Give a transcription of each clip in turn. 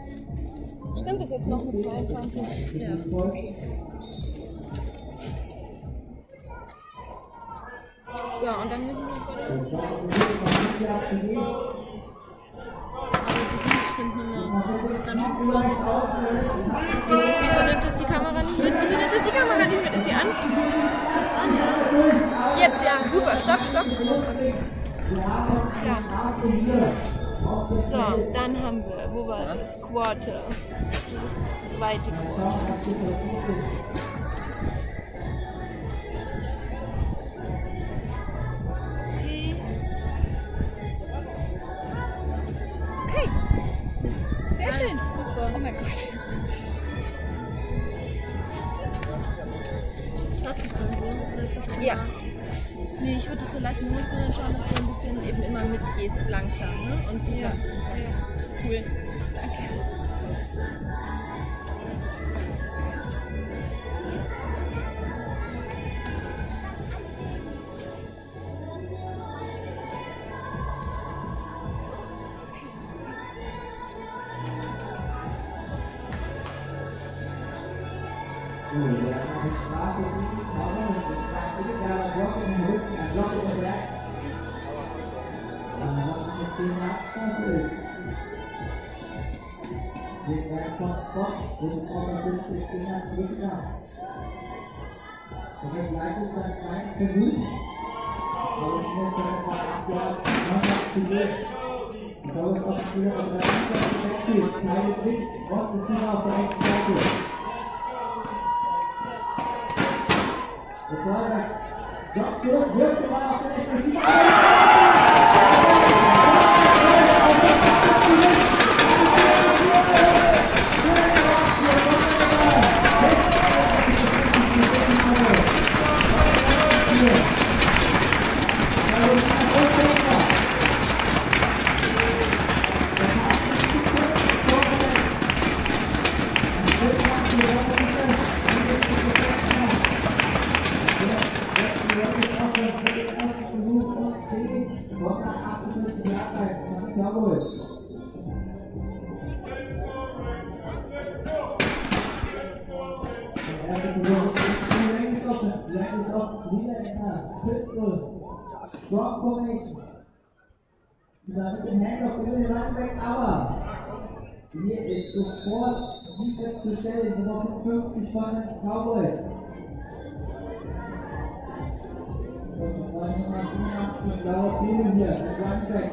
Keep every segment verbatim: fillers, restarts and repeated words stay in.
Stimmt es jetzt noch mit zweiundzwanzig? Ja, okay. So, und dann müssen wir... Aber die stimmt nicht mehr. Dann schon zwanzig. Wieso nimmt es die Kamera nicht mit? Wieso nimmt es die Kamera nicht mit? Ist die an? Ist an, ja. Jetzt, ja, super. Stopp, stopp. Okay. Alles klar. So, dann haben wir, wo war das? Quarter. Das zweite Quarter. Okay. Sehr schön. Super. Oh mein Gott. Lass es dann so. Ja. Nee, ich würde es so lassen. Du musst nur dann schauen, dass du ein bisschen eben immer mitgehst, langsam. Ne? Und ja. Ja. Cool. Danke. So, wir haben eine Strafe gegen die Cowboys. Das sagt bitte der Block in den Rücken, ein Block in der Berg. Was eine zehn Yard Strafe ist. zehn Yard Top Spot, und es auch das sind zehn Yard zurückgegangen. So wird leites dann sein versucht. Aber es wird dann etwa acht Yards, neun Yards zu gehen. Die Cowboys auf die Tür, aber der Rückwärts wegspielt. Keine Tricks, und es sind auf der rechten Seite. Der Quarterback joggt zurück, wirft den Ball auf den rechten Receiver. Cowboys. Der erste Versuch ist die Rangers Offense. Die Rangers Offense wieder in der Pistol. Strong Formation. Dieser mit dem Handoff über den Running Back, aber hier ist sofort Defense zu stellen. Nummer fünfundfünfzig von den Cowboys. Und das war Nummer siebenundachtzig, blauer Pino hier, das Running Back.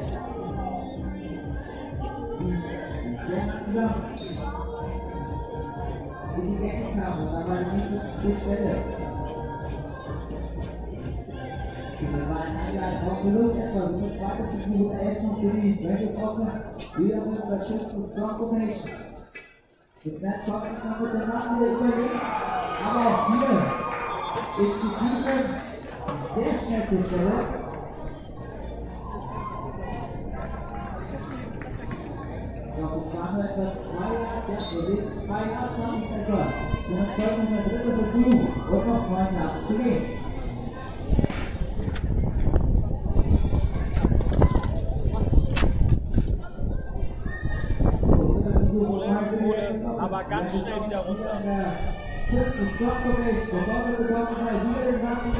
Sehr zusammen. Wie die Decken kamen, aber nicht zur Stelle. Das war ein Eingang auf Verlust etwa, so eine zweite Figur elf und für die Rangers Offense. Wieder mit der Pistol Strong Formation. Das Snap kommt jetzt noch mit der Macht wieder über links. Aber auch hier ist die Defense sehr schnell zur Stelle. Ich glaube, es waren nur etwa zwei Yards, ja, wir sehen zwei Yards haben es etwa. So, jetzt folgt der dritte Versuch und noch neun Yards zu gehen. So, dritter Versuch und neun Yards. Aber ganz schnell wieder runter. Pistol Stop Formation, der Ball bekommt wieder den Wagen.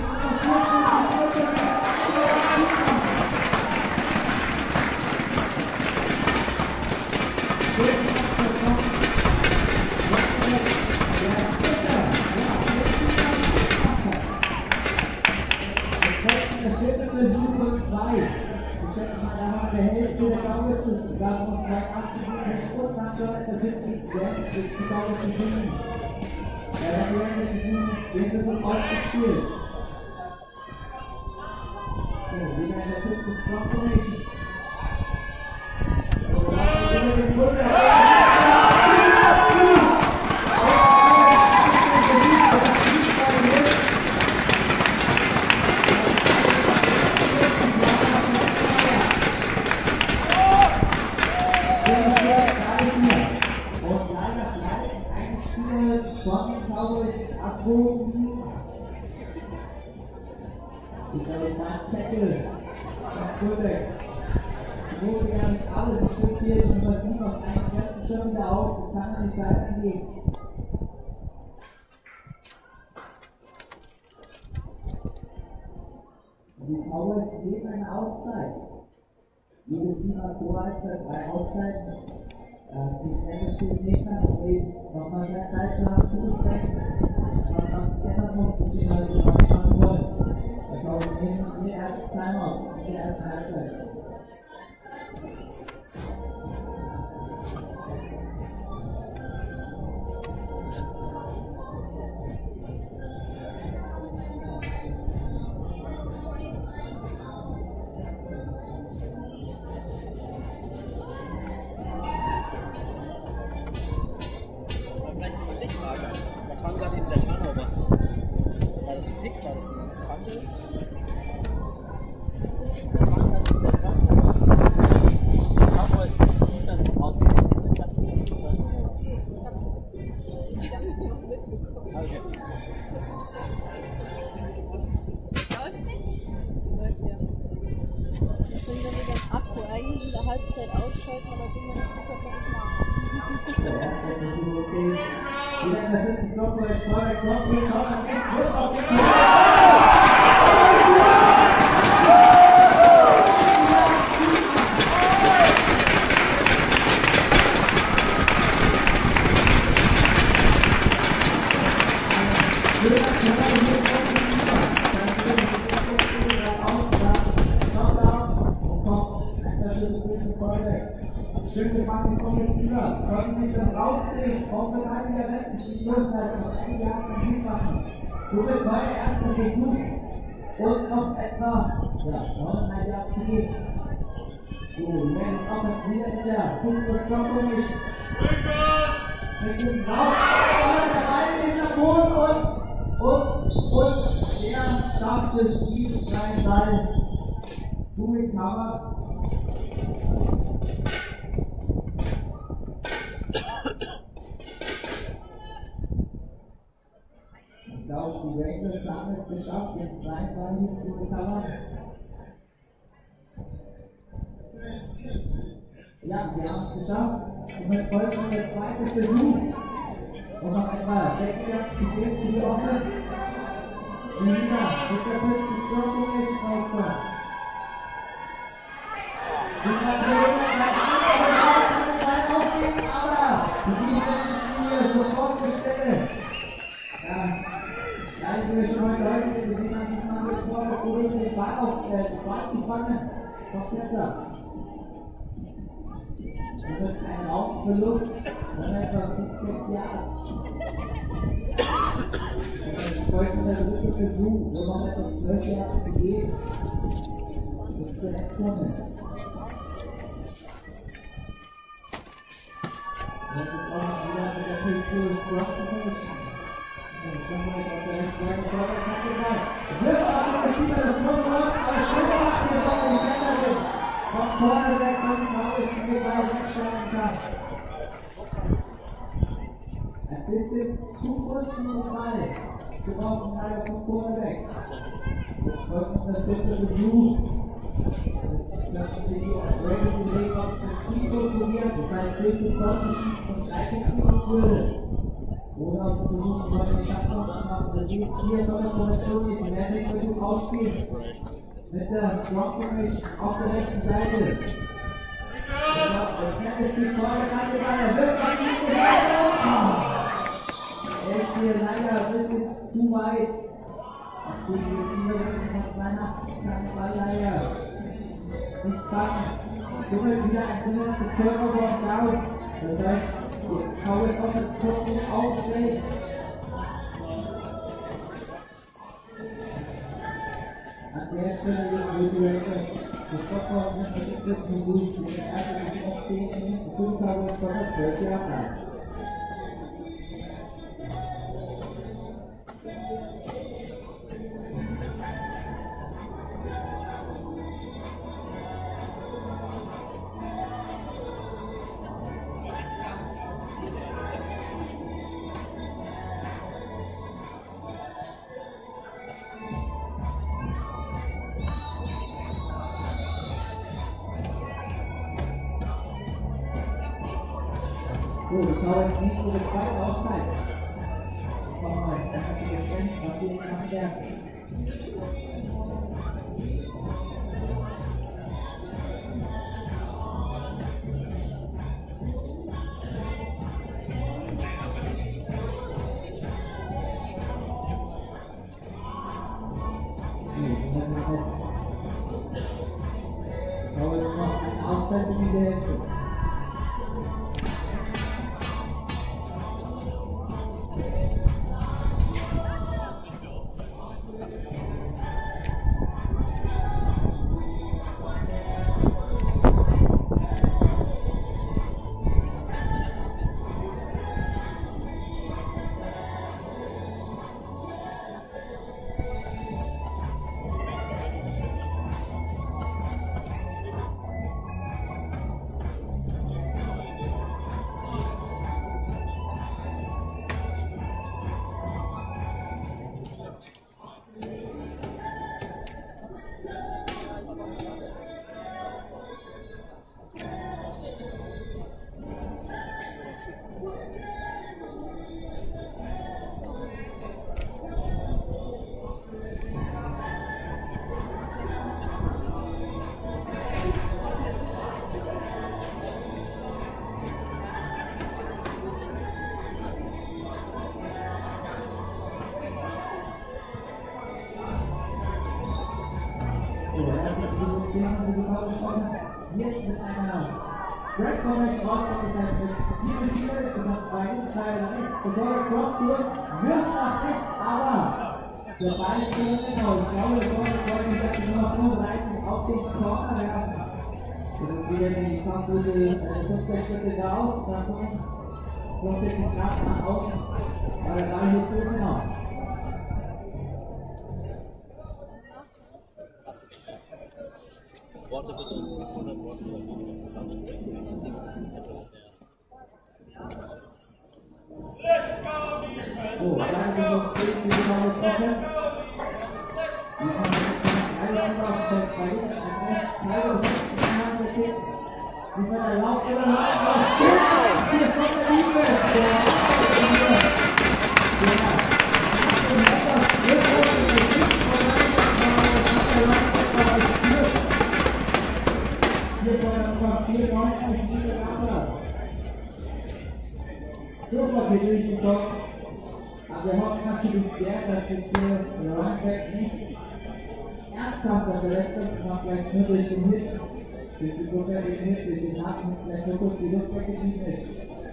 Der Hälfte der Cowboys ist, da noch zwei achtzig und dann schon etwas hinten, jetzt die Cowboys zu finden. Ja, der Rangers ist den Versuch ausgespielt. So, wieder in der Pistol Strong Formation. So, da haben wir den Bulle. Ich glaube, ich mache einen Zettel. Vom Fullback. Wo gegangen ist alles. Ich stehe hier Nummer sieben aus einem schon wieder auf, kann an die Seite gehen. Die Cowboys geben eine Auszeit. Jedes Team hat pro Halbzeit drei Auszeiten. Äh, bis Ende spielt nicht mehr, um eben nochmal mehr Zeit zu haben, zu besprechen, was man ändern muss, beziehungsweise was man machen wollen. Die Cowboys nehmen ihr erstes Timeout in der ersten Halbzeit. Was war gerade eben der Turnover? War das ein Pick? War das ein Fumble? Was war gerade eben der Turnover? Cowboys Defense ist rausgekommen. Ich dachte, das ist ein Turnover. Ich habe das noch mitbekommen. Okay. Läuft es nicht? Es läuft ja. Deswegen, wenn wir das Akku eigentlich in der Halbzeit ausschalten, aber bin mir nicht sicher, ob wir das machen. Der erste Versuch zehn. Wieder in der Piste, Software, Steuer, kommt zu, schaut nach rechts, wird auf den Kopf. Schön gefangen, kommt es wieder. Können sich dann rausdrehen, kommt dann ein wieder weg, bis die Losleistung noch ein Jahr zum Team machen. Somit war der erste Versuch und noch etwa ja, neuneinhalb Jahre zu gehen. So, wir werden jetzt auch jetzt wieder in der Pistol Strong Formation. Mit dem Lauf, aber der Ball ist am Boden und, und, und er schafft es, diesen kleinen Ball zu recover. Ich glaube, die Rangers haben es geschafft, den freien Ball hier zu recovern. Ja, sie haben es geschafft. Somit folgt noch der zweite Versuch. Und noch etwa sechs Yards zu gehen für die Offense. Die wieder mit der Pistol Strong Formation rauskommt. Diesmal kann der Ball aufgeben, aber die Defense ist hier sofort zur Stelle. Ja. Ja, ich will schon mal deutlich, wir sehen an diesem Mal vor, probieren den Ball auf äh, den Ball zu fangen. Vom Center. Da wird ein Raumverlust von etwa fünf, sechs Yards. Jetzt folgt der dritte Versuch, wo noch etwa zwölf Yards zu gehen. Bis zur Endzone. Das ist auch noch wieder mit der Pistol Strong Formation. Das haben wir euch auf der rechten Seite vor, der kommt den Ball. Wirf ab, das sieht man, das muss man, aber schön gemacht hier von den Länderin. Vom Cornerback von den Cowboys, die den Ball wegschauen kann. Ein bisschen zu kurz in den Ball. Geworfen leider vom Cornerback. Jetzt folgt noch der vierte Versuch. Jetzt möchten sich die Rangers überlegen, ob es das Field probiert. Das heißt, durch das Tor zu schießen und gleich den Field würde. Oder aus Versuchen von den Touchdown zu machen. Das ist hier noch eine Formation, die den Magic Versuch ausspielt. Mit der Strong Formation auf der rechten Seite. Der Snap ist die vorgekannte Ball. Er wird an die Seite. Er ist hier leider ein bisschen zu weit. Die Receiver von zweiundachtzig kann den Ball leider nicht fangen. Somit wieder ein drittes Turnover und Downs. Das heißt, die Cowboys auch als Turnover ausschlägt. An der Stelle wird die Rangers gestoppt worden sind mit dem dritten Versuch. Die erste Versuch auf zehn Minuten für die Cowboys von der zwölf Jahre. So, die Cowboys nehmen ihre zweite Auszeit. Komm mal, dann hat sie gestimmt, was sie jetzt machen werden. Cowboys noch eine Auszeit in die Hälfte. Jetzt mit einer Spread Formation rauskommt, das heißt mit vier Receiver, insgesamt zwei Inside nach rechts, bedeutet Drop zurück, wirft nach rechts, aber der Ball ist so genau. Ich glaube, der Ball ist die Nummer fünfunddreißig auf den Corner werfen. Das ist wieder die Passroute fünfzehn Schritte da aus, dann kommt jetzt nicht gerade nach außen, weil der Ball hier so genau. Worte bitte, hundert Worte zusammenbringen. So, dann die noch zehn für die Cowboys Offense. Die von der auf der zwei links, eins rechts, Teil und rechts, die Hand der Kick. Diesmal der Lauf oder Lauf, aber shit! Hier kommt der Liebe! vierundneunzig diese Runde. Sofort hier durch den Kopf. Aber wir hoffen natürlich sehr, dass sich hier der Runback nicht ernsthafter verletzt ist, sondern vielleicht nur durch den Hit, durch den notwendigen Hit, durch den Haken, vielleicht nur kurz die Luft weggeblieben ist.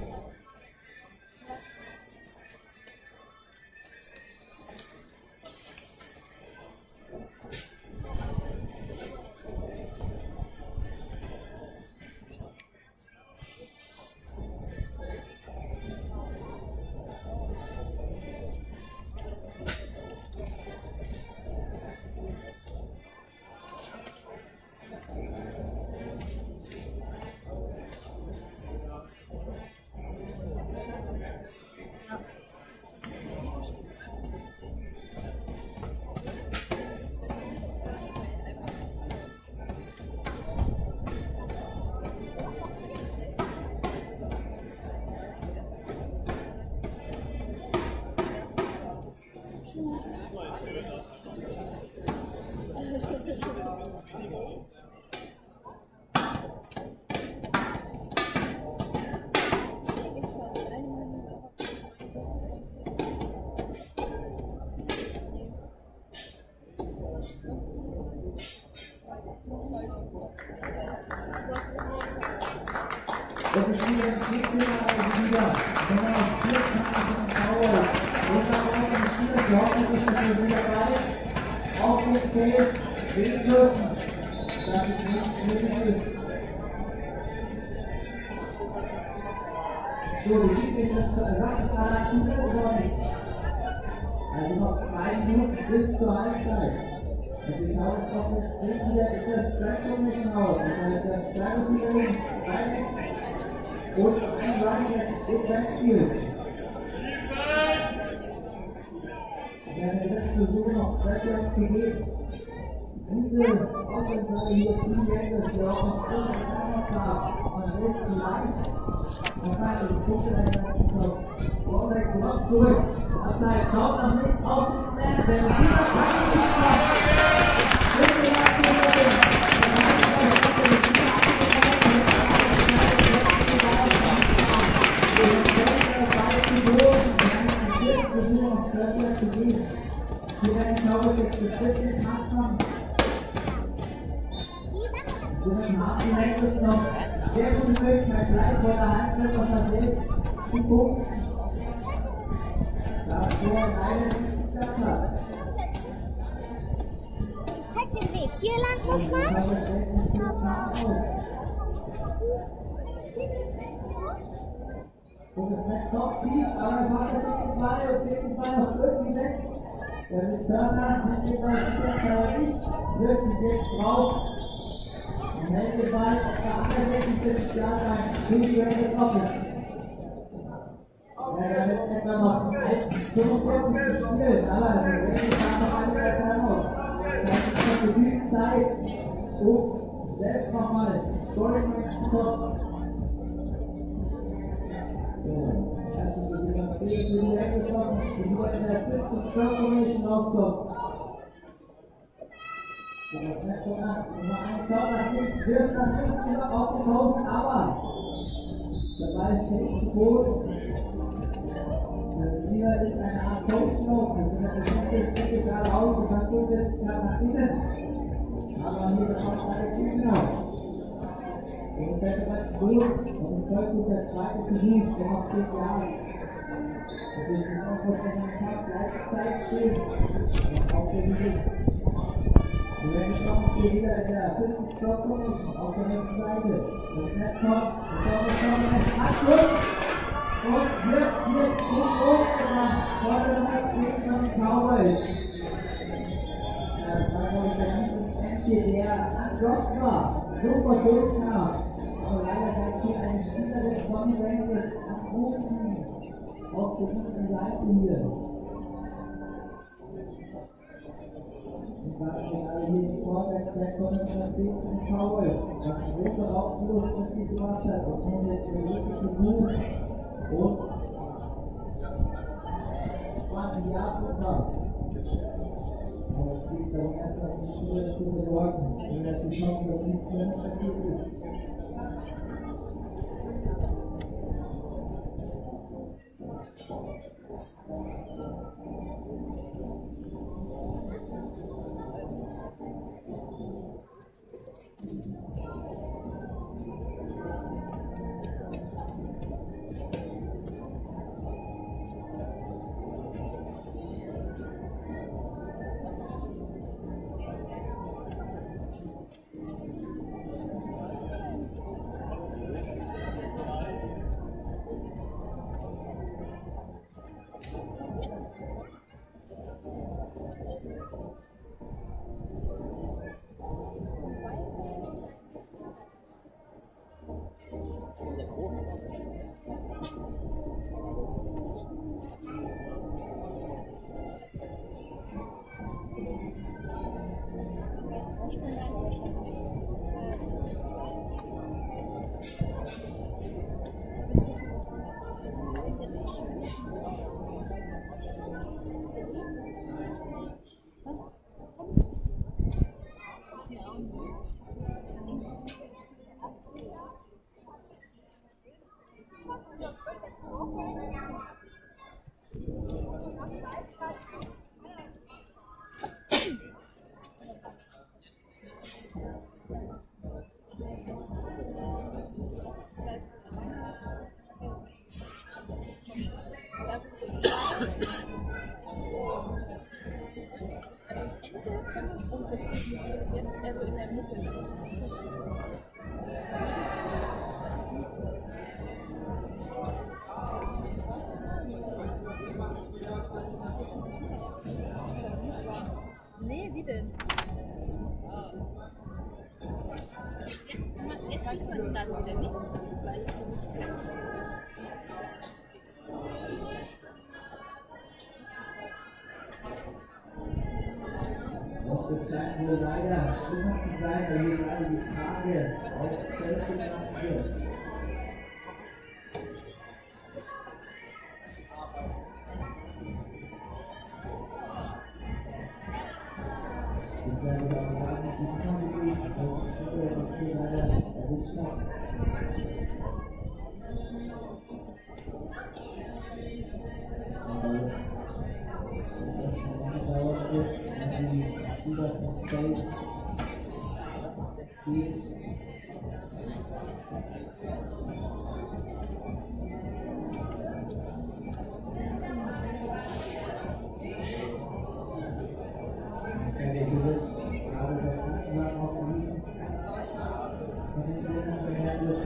Und wir spielen jetzt vierzehn wieder. Nummer vierundzwanzig von Cowboys. Unser großer Spieler, die hoffentlich nicht so wieder weiß. Auf dem Feld sehen dürfen, dass es nicht schwierig ist. So, die Schiedsrichter sagt es alle aktiv oder nicht? Also noch zwei Minuten bis zur Halbzeit. Und die Cowboys kommen jetzt wieder in der Strike-Formation raus. Das heißt, der Strike-Receiver links, zwei rechts. Und ein Running im Backfield. Ja, der wird versuchen, noch zwei Yards zu geben. Gute Ausgangsseite hier, vielen Dank, dass wir auch noch alle Kameras haben. Groß vielleicht. Und dann die Punkte dann noch. Vorweg, noch zurück. Abzeit, schaut nach links auf den Snap. Der Receiver kann nicht schießen. Schöne Leistung. Wir werden Cowboys jetzt bestimmt den Tag machen. So ein Hartgelenk ist noch sehr gute Möglichkeit, gleich vor der Halbzeit noch mal selbst zu gucken. Das Tor leider nicht geklappt hat. Zeig den Weg. Hier lang muss man. Und das Netz kommt tief, aber es macht den Ball und geht den Ball noch irgendwie weg. Der Returner nimmt den Ball jetzt aber nicht, wirft sich jetzt drauf und hält den Ball auf der anderen sechzig Jahre lang für die Rangers Offense. Ja, da wird es etwa noch eins fünfundvierzig zu spielen, aber die Rangers haben noch eine der Timeouts. Das heißt, es hat genügend Zeit, um selbst nochmal Scoring Range zu kommen. So, also die Dimension für die Rangers Offense, die nur in der Pistol Strong Formation rauskommt. So, das Netz von Nummer eins schaut nach links, wirft nach links wieder auf den Post, aber der Ball fällt zu Boden. Der Receiver ist eine Art Post-Lock, das sind eine fünfzig Schritte geradeaus und dann fünfundvierzig Grad nach innen. Aber hier der Pass eine Kühner. Und der Ball ist gut und es folgt gut der zweite Versuch, der noch zehn Jahre. Und durch das Aufvorstellen der Pass gleichzeitig steht, was auch sehr gut ist. Wir werden es auch hier wieder in der Pistol Strong Formation auf der rechten Seite. Das Snap kommt, das Torwart kommt, es hat gut. Und wird hier zum Boden gemacht von der Nummer zehn von den Cowboys. Das war, glaube ich, der Endje, der andockt war, sofort durchkam. Aber leider hat hier eine Spielerin von den Rangers am Boden auf der linken Seite hier. Und dann gerade hier die Quarterback-Set von der Nummer zehn von den Cowboys, was ein großer Raubverlust mit sich gemacht hat. Und nun jetzt den dritten Versuch. Und zwanzig Jahre Programm. Aber jetzt geht es dann erstmal um die Schule zu besorgen. Wir werden hoffen, dass nichts Schlimmes passiert ist. Nee, wie denn? Jetzt weiß man das wieder nicht, weil es Und es scheint wohl leider schlimmer zu sein, weil hier gerade die Tage aufs Feld gebracht wird. sehr gut aufgehalten. Die kann ich nicht, aber ich finde, dass sie leider erwischt hat. Dauert jetzt die Spieler von Cowboys gehen. Der gewinnt gerade der Anfang auf ihn. Von den Trainern der Rangers.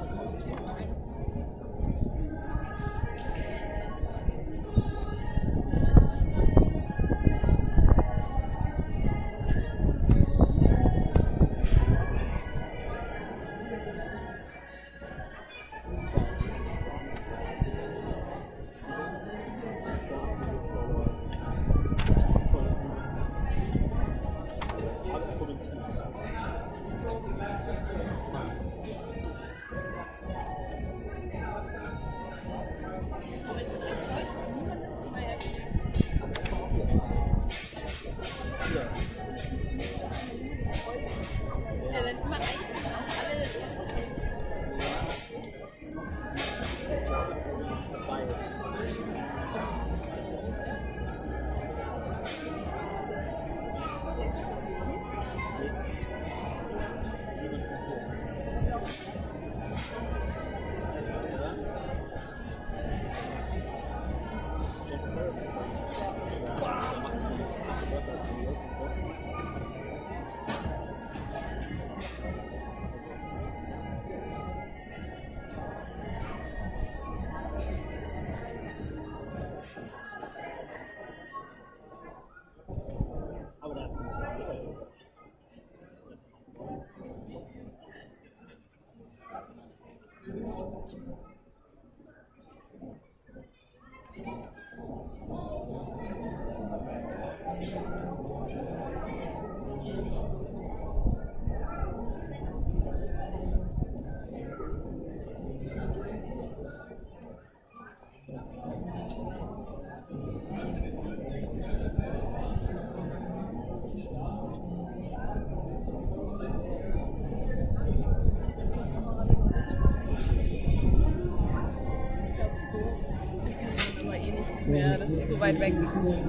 Mehr, das ist so weit weg.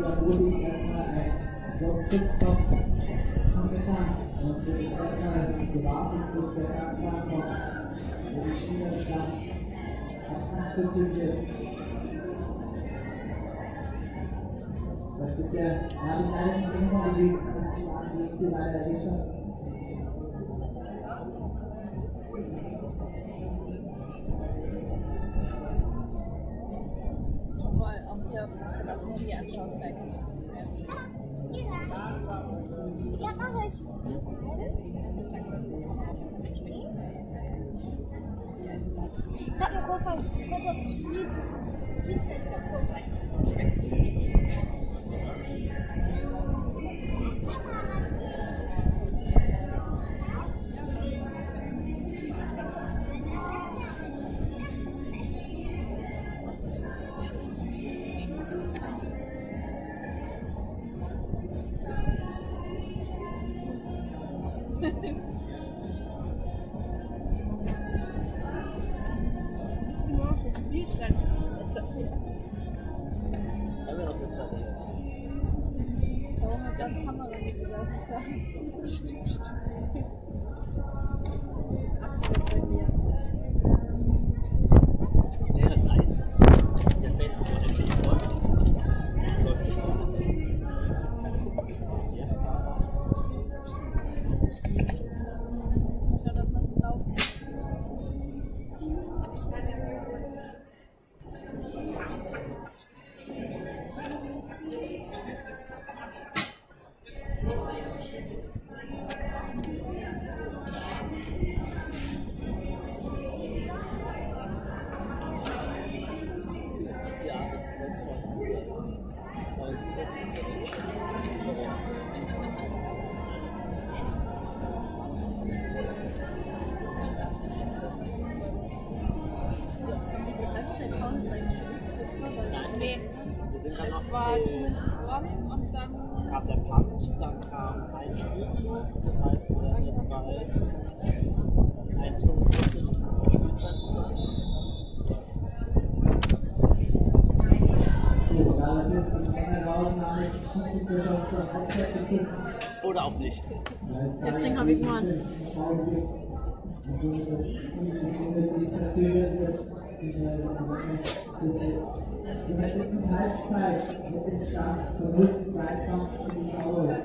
Das ist ja, da habe ich leider nicht immer gesehen, die sie leider geschafft. Die anschaust, gleich Ja, mach ich. Ich hab eine Kurve kurz auf die Spielfeld Nee, Wir sind dann es noch war äh, Warming und dann. kam der Punt, dann kam ein Spielzug, das heißt, wir werden jetzt bald eins Komma fünfundvierzig Spielzeit sein. So, da ist jetzt die Menge raus, haben jetzt Schiedsrichter schon zur Halbzeit gekippt. Oder auch nicht. Deswegen habe ich gewonnen. Und somit das Spiel sich verzögert wird, sind wir in der letzten Halbzeit mit dem Stand von null zu zweiundzwanzig für die Cowboys.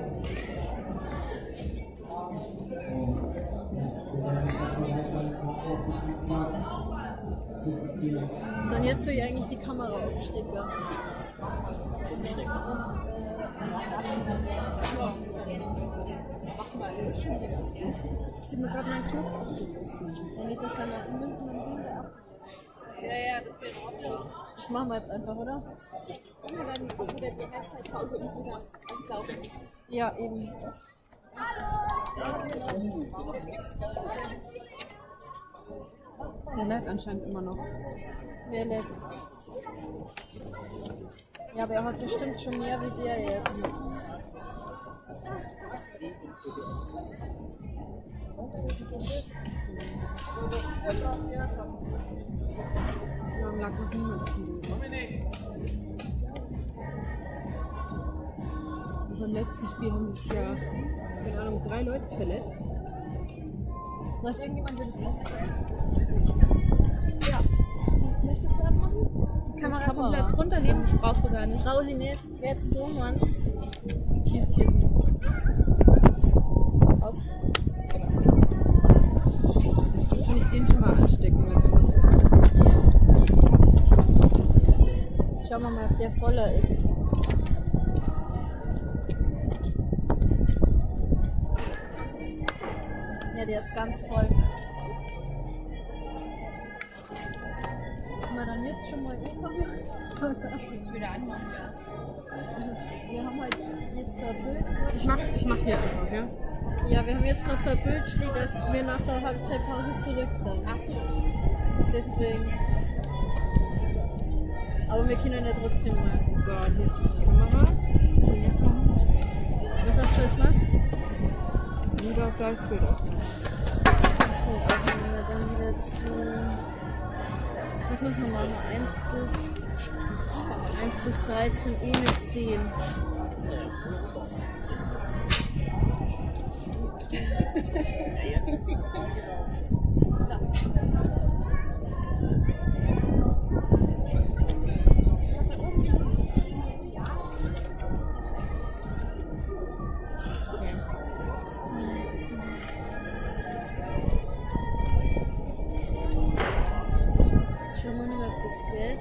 So, und jetzt will ich eigentlich die Kamera aufstecken. Ich habe mir gerade meinen Knopf abgerissen. Und nicht, dass dann nach München und Bilder ab. Ja, ja, das wäre auch. Das machen wir jetzt einfach, oder? Können wir dann auch wieder die Halbzeitpause und wieder ablaufen? Ja, eben. Der lädt anscheinend immer noch. Wer lädt? Ja, aber er hat bestimmt schon mehr wie der jetzt. So lange lag noch niemand auf dem Boden. Und beim letzten Spiel haben sich ja, keine Ahnung, drei Leute verletzt. Was irgendjemand will das machen? Ja. Was möchtest du da machen? Kamera, Kamera komplett runternehmen, das brauchst du gar nicht. Brauche ich nicht. Jetzt so, meinst Hier, hier ist aus. Genau. Kann ich den schon mal anstecken, wenn irgendwas ist? Schauen wir mal, ob der voller ist. Ja, der ist ganz voll. Kann man dann jetzt schon mal anfangen? Jetzt wieder anmachen, ja. Wir haben halt jetzt so ein Bild. Ich mach, ich mach hier einfach, ja? Ja, wir haben jetzt gerade so ein Bild stehen, dass wir nach der Halbzeitpause zurück sind. Ach so. Deswegen. Aber wir können ja trotzdem mal. So, hier ist die Kamera. Was müssen wir jetzt machen? Was hast du jetzt gemacht? Wieder auf Live-Bild aufnehmen. Und aufnehmen wir dann wieder zu. Was müssen wir machen? eins bis. eins bis dreizehn ohne zehn. Schauen wir mal, ob das geht.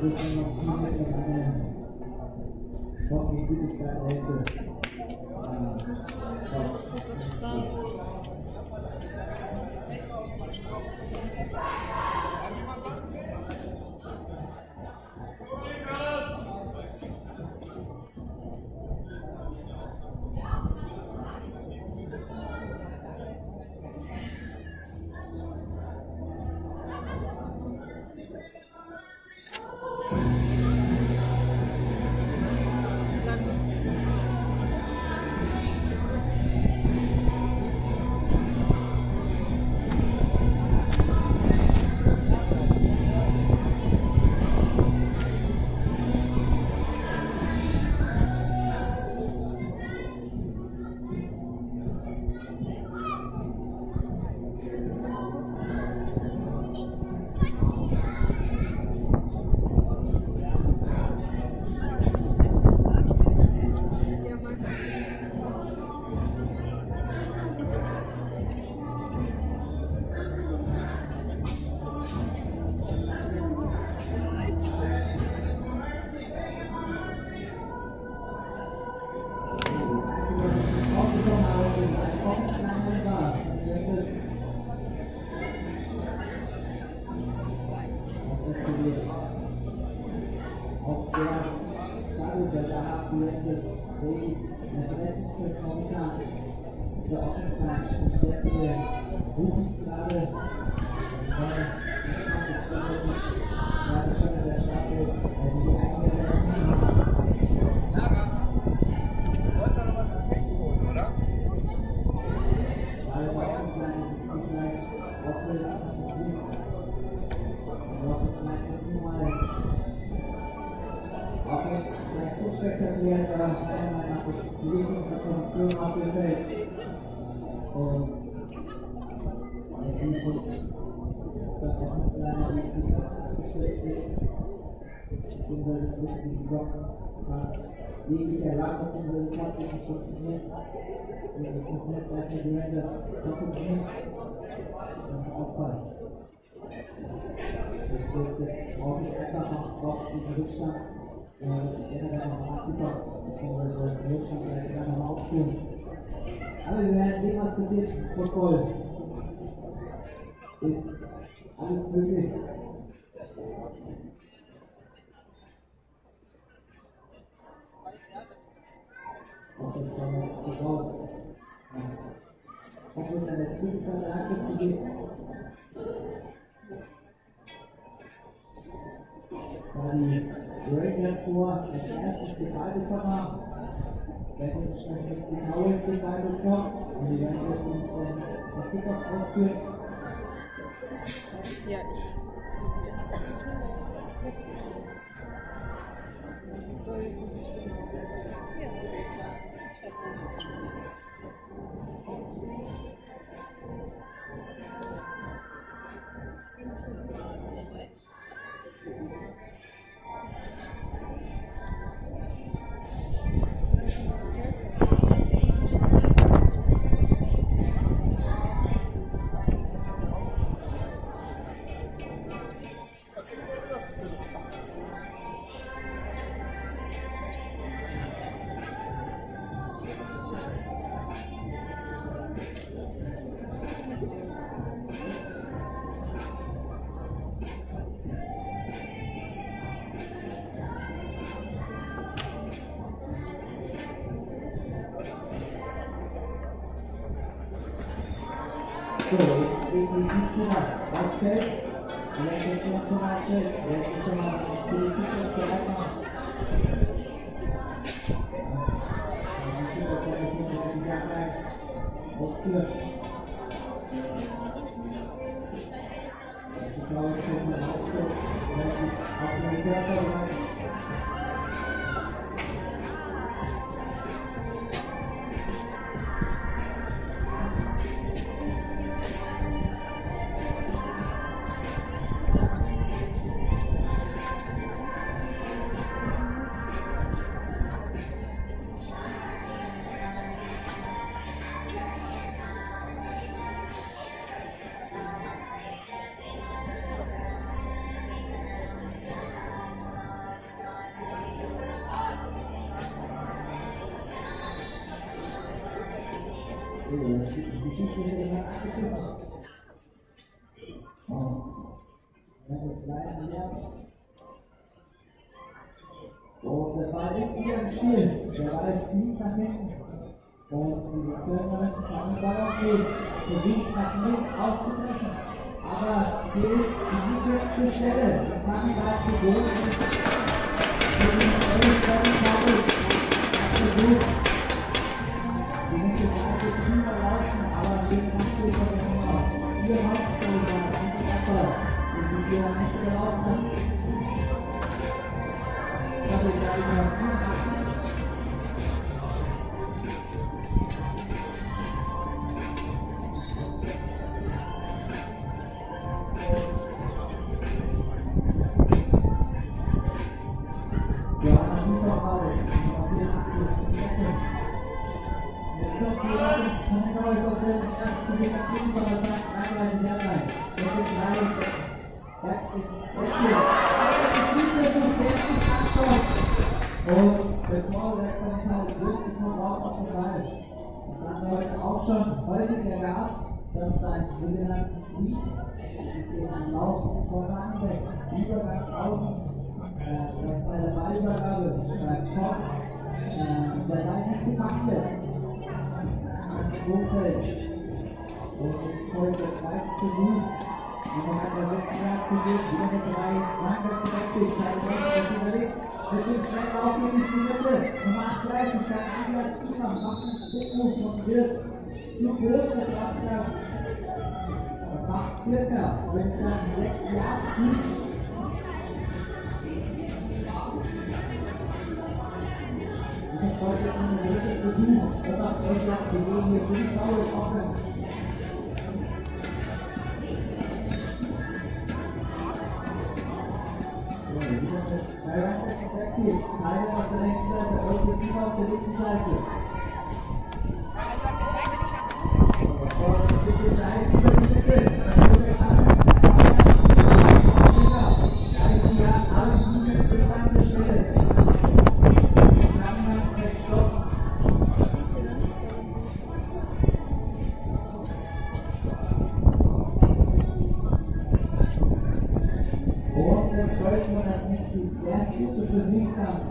wird dann noch sieben Meter eine hoffentlich gute Zeithälfte. Auch sehr schade, sehr da München Ladies verletzungsfeld momentan in der Offensive spielen sehr viele Rookies gerade. Gerade schon in der Staffel, also die eigene Verletzung. Lara, wollt ihr noch was zu trinken holen, oder? Gerade bei Offensive ist es nicht leicht, auswärts zu funktionieren. Die Offensive ist nun mal auch jetzt sehr unspektakulär ist, aber meiner Meinung nach ist die wichtigste Position auf dem Feld. Und der Punkt ist, dass auch mit seiner wirklich abgestellt sind, beziehungsweise ein bisschen diesen Block jeglicher Lage bzw. Klasse nicht funktionieren. Deswegen müssen jetzt erstmal die Rangers kompensieren und Ausfall. Das wird jetzt auch nicht einfach noch auf diesen Rückstand. Ja, generell noch aktiver, beziehungsweise den Rückstand vielleicht sogar noch aufstehen. Aber wir werden sehen, was passiert. Football ist alles möglich. Außer schauen wir jetzt gut raus. Auch mit einer Flugzeit der Hand zu gehen. Da die Rangers vor als erstes den Ball bekommen haben, werden entsprechend jetzt die Cowboys den Ball bekommen und die Rangers sind den Kickoff ausführen. Ja, ich. Das soll jetzt nicht bestimmt. Ja, das schafft nicht. So, jetzt gehen die siebzehner aufs Feld. Die werden jetzt noch schon aufs Feld. Die werden sich schon mal für die Kickoff bereit machen. Die Kickoff wird das fünfunddreißig Jahre lang ausführen. Die Cowboys werden dann aufstellen. Die werden sich auf den Körper bereit. So, dann steht die Schiedsrichter dann angegriffen. Und wenn es leiden wird. Und der Ball ist wieder im Spiel. Der Ball fliegt nach hinten. Und die Returnerin kann den Ball aufnehmen. Versucht nach links auszubrechen. Aber hier ist die letzte Stelle. Das kann die Ball zu Boden. Für den Cowboys versucht, die linke Seite zu verlaufen, aber den Kampf ist aber immer vier Hauptspieler, diese Treffer, die sich hier nicht gelaufen lassen. Ich habe jetzt einmal vierundachtzig. Jetzt kommt die Rangers von den Cowboys aus der ersten Position, aber sagt dreiunddreißig Jahre alt. Das sind drei Herzen. Das ist nicht mehr so fertig ankommt. Und der Torwart von den Cowboys wirft sich noch drauf auf den Ball. Das haben wir heute auch schon häufiger gehabt, dass da ein sogenannten Sweep, das ist eben ein Lauf voran, der Übergangs außen, dass bei der Ballübergabe beim Toss der Ball nicht gemacht wird. Umfeld. Und jetzt folgt der zweite Versuch. Und dann hat er sechs Jahre zu gehen. Wieder mit drei Rangers zurückgeht. Kein Rechts, das überlegt. Mit dem schnell auf in die Mitte. Nummer achtunddreißig kann Einsatz liefern. Macht einen Spin-Move und wird zu hoch gebracht. Er macht circa, würde ich sagen, sechs Jahre tief. Ich wollte jetzt einen dritten Versuch. Das macht elf Jahre zu gehen hier für die Cowboys Offense. So, wieder mit drei Rangers und Backfield. Einer auf der rechten Seite, elf Receiver auf der linken Seite. So, vorne mit den Leinen über die Mitte. Dann wird er an. Drei, vier, alle Defense das ganze Stelle. Das wollte man das nicht zu sehr gute Physik haben.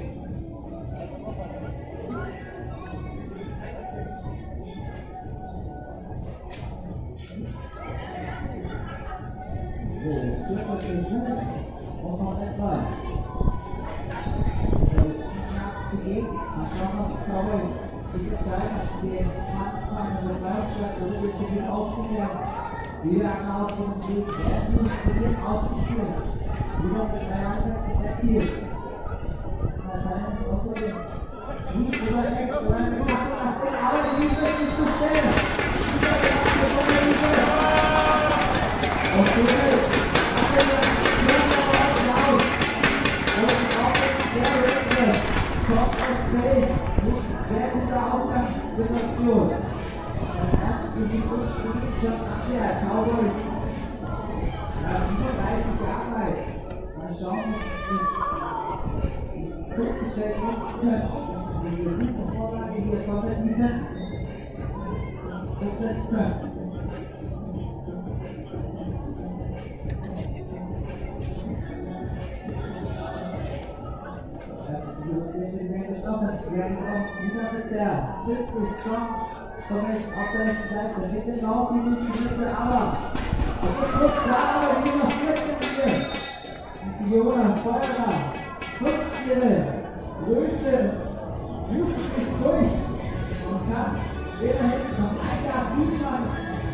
So, vierter Versuch und noch etwas. So, es ist knapp zu gehen. Mal schauen, was die Cowboys diese Zeit auf den Tanzmann in der Ballstadt oder den Beginn ausspielen. Wieder ein Aus und Weg werden sie uns Beginn auszuspielen. Wieder mit drei Rangers in der Field. Zwei Teilnehmer unter dem Sweep über rechts, oder eine Karte nach den Augen, die Defense ist zu schnell. Super gemacht, der Defense. Und so weit, hat er dann Schwerter raus. Und auch der Rangers kommt aufs Feld. Sehr gute Ausgangssituation. Das erste Beginn ist schon nach der Cowboys. siebenunddreißig Jahre alt. Mal schauen, ob dieses kurze Feld nutzen können. Diese gute Vorlage hier von der Defense umsetzen können. Das ist diese zehn Millimeter Offense. Wir haben es auch wieder mit der Pistol Strong von rechts auf der rechten Seite. Mit dem Lauf in die Mitte, aber das ist nicht klar, aber hier noch vierzehn hier. Die Fiona, Feuerer, nutzt ihre Größe, ruft sich durch und kann später hinten noch ein Jahr liefern.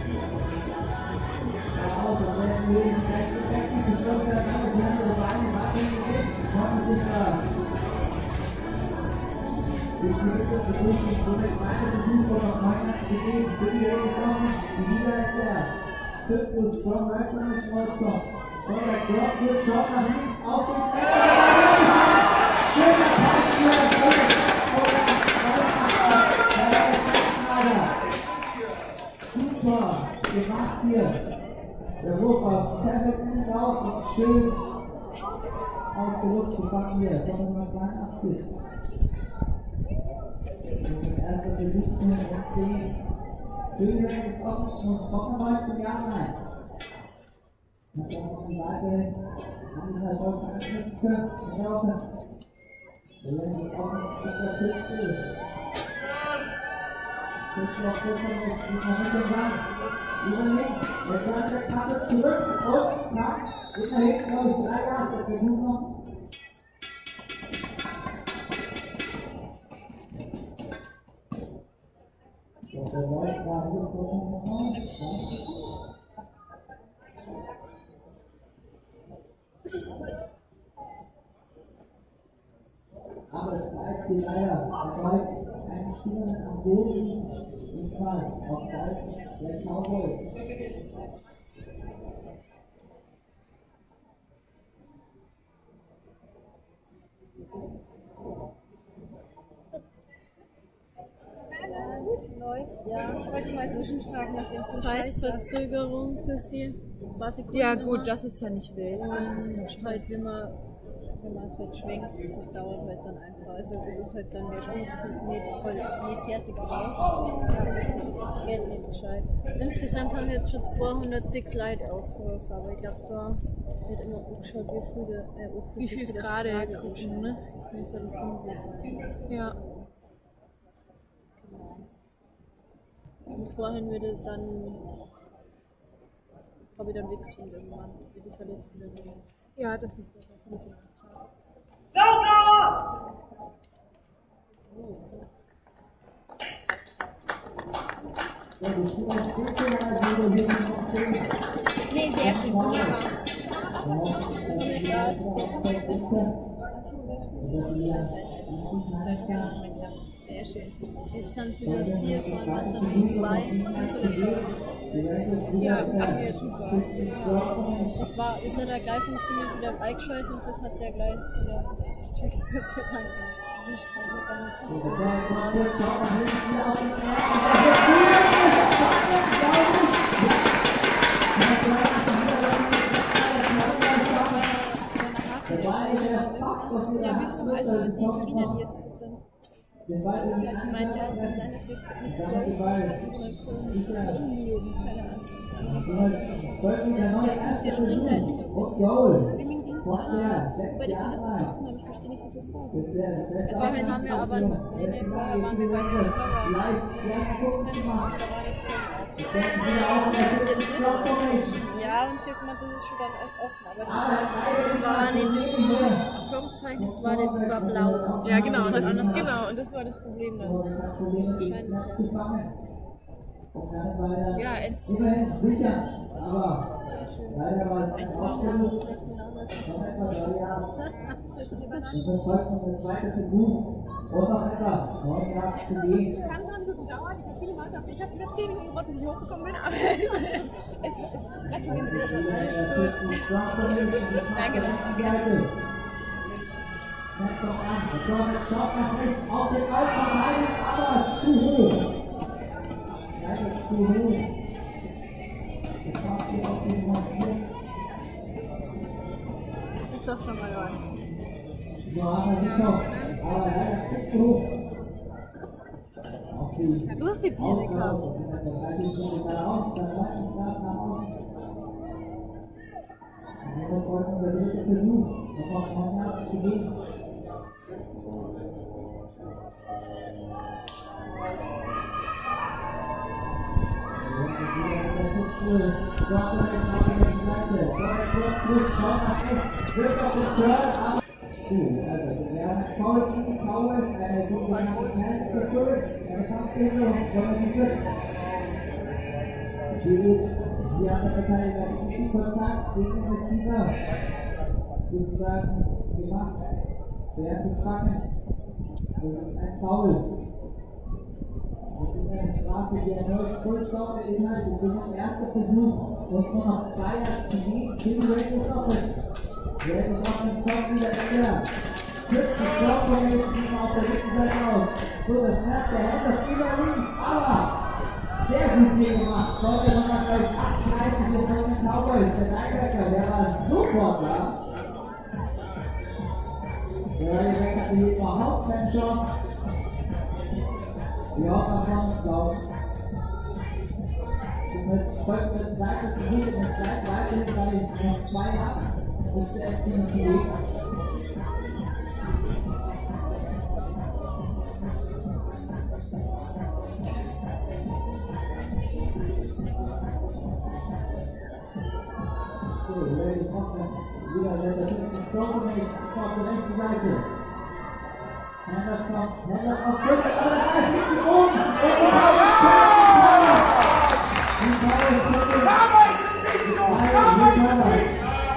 Da aus, als wären wir jetzt gleich effektiv geschlossen werden, aber sie haben ihre Beine weiterhin gegeben, konnten sich da durch die Mitte versuchen, so der zweite Versuch von noch neun zu geben, für die Rangers Offense, die wieder in der Pistol Strong Rifle nicht rauskommt. Und der Drop wird schaut nach links auf den Center. Schöner Pass hier. Super gemacht hier. Der Wurf auf perfekt in den Lauf und schön aus der Luft gefangen hier. Von Nummer zweiundachtzig. So, das erste Versuch und zehn. Für die Rangers Offense muss von neunzehn Jahren rein. Dann schauen wir uns die Seite an dieser Erfolg anknüpfen können in der Offense. Der Rangers Offense gibt der Pistol. Pistol auf Ziffer, diesmal mit dem Run. Über links, der Run der Kappe zurück und knapp. Immer hinten, glaube ich, drei Yards, das wir gut noch. Der Läuft war hier vor uns. Aber es bleibt hier leider. Es bleibt ein Spieler am Boden. Diesmal auf Seiten der Cowboys. Läuft, ja. Ich wollte mal zwischenfragen nach dem Zeitverzögerung bis hier. Ja gut, das ist ja nicht wild. Das ist ein Streit, wenn man, wenn man es halt schwenkt, das dauert halt dann einfach. Also es ist halt dann der Spielzug nicht, voll, nicht fertig drauf. Das geht nicht gescheit. Insgesamt haben wir jetzt schon zweihundertsechs Leute aufgerufen, aber ich glaube da wird immer angeschaut, wie viele äh, Uhr Wie viel es gerade gucken, ne? Das muss dann fünf sein. Ja. Und vorhin würde dann, habe ich dann wechseln irgendwann, wie die Verletzten dann ist. Ja, das ist das, was ich gemacht habe. Nee, sehr schön. Wunderbar. Sehr schön. Jetzt sind es wieder vier, vorhin waren es dann zwei. Ja, absolut super. Das war, das hat ja gleich funktioniert, wieder eingeschaltet und das hat der gleich wieder check, Gott sei Dank. Dann ist gut. Ja, wie viel, also die Karina, die jetzt ist dann. Die hat gemeint, ja, es kann sein, dass wir nicht wollen, keine Ahnung. Der springt halt nicht auf den Streaming-Dienst an, wobei das wir das was kaufen haben, ich verstehe nicht, was das vorhat. Vorher haben wir aber, nee, nee, vorher waren wir bei den Zuschauern, da war ja, und sie hat gemeint, das ist schon dann alles offen, aber das war, das war nicht das Prompt-Zeichen, das war, das war blau. Ja, genau, das das, war das, genau, und das war das Problem dann. Ja, eins gut. Immerhin sicher, aber leider war es aufgelöst von etwa drei Jahren. Und dann folgt noch der zweite Versuch und noch etwa neun Jahre zu gehen. Kann noch nicht gedauert, ich habe viele Leute, ich habe über zehn Minuten gebraucht, bis ich hochgekommen bin, aber es ist Rettung in sich. Danke, danke. Snap doch an, der Torwart schaut nach rechts auf den Ball verteidigt, aber zu hoch. Leider zu hoch. Der Pass hier auf den Markier. Ist doch schon mal was. So haben wir gekommen, aber leider zu hoch. Auf die Du hast die Bier gekauft. Das ist etwa dreißig Sekunden da raus, dann bleibt es da nach außen. Und hier folgt der dritte Versuch, noch auf neun Yards zu gehen. Dort der Schlag in die Seite. Dort kurz zurück, schaut nach rechts. Wirft auf den Turn, aber zu. Also, wir haben Foul gegen die Cowboys, eine sogenannte Pass Interference, eine Passbehinderung von den Fritz. Hier hat der Verteidiger zu viel Kontakt gegen den Receiver sozusagen gemacht. Während des Fangens. Das ist ein Foul. Das ist eine Strafe, die erneut Fullstop beinhaltet. Wir sind der erste Versuch und nur noch zwei Yards zu gehen für die Rangers Offense. Die Rangers Offense kommt wieder näher. Küsst die Slot Formation diesmal auf der linken Seite aus. So, das Snap der Hand auf über links, aber sehr gut hier gemacht. Folge Nummer achtunddreißig von den Cowboys. Der Linebacker, der war sofort da. Der Linebacker hatte hier überhaupt keine Chance. Die Hoffnung von uns laufen. Somit folgt der zweite Versuch und es bleibt weiterhin bei noch zwei Hacks bis zur Erziehung die Gegner. So, Ladies Offense, wieder der nächste Stormformation, das war auf der rechten Seite. Händler kommt, Händler auf Schritt, aber der Ball fliegt sich um und die Cowboys können die Cowboys mit dem Ball recovered.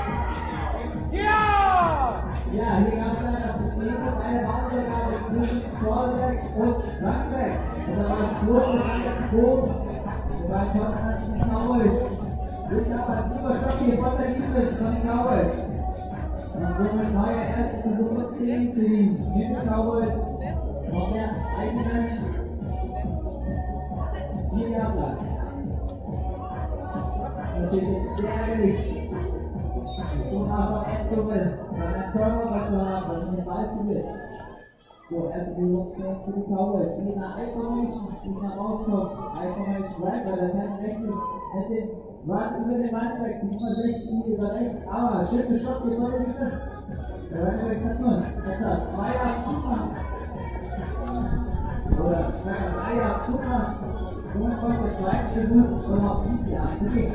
Ja, hier gab es leider Probleme bei der Ballübergabe zwischen Quarterback und Runback. Und da war ein Tor und ein Tor. Dabei konnten das die Cowboys. Gut, aber ein super Stopp hier von der Defense von den Cowboys. Und somit neuer erster Versuch des Teams für die München Cowboys auf der eigenen vier Jahre. Das ist natürlich jetzt sehr ärgerlich. So nah von Endzone, von einem Turnover zu haben, dass man den Ball verliert. So, erste Versuch für die Cowboys. Die nach I-Formation, die mal rauskommt. I-Formation right, weil der Herr rechts ist mit dem Run über den Runback, die Nummer sechzehn über rechts, aber schiffe Stopp hier vor der Defense. Der Runback hat nur, hat zwei Jahre Zugmachen. Oder drei Jahre Zugmachen. Somit folgt der zweite Versuch und auf sieben Jahre zu gehen.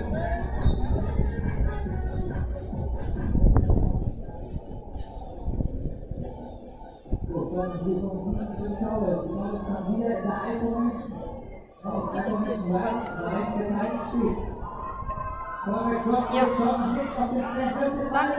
So, zweite Versuch von sieben für die Cowboys. Die Cowboys kommen wieder in der I-Formation. Aus I-Formation right, rechts der Teil steht. Ja. Danke.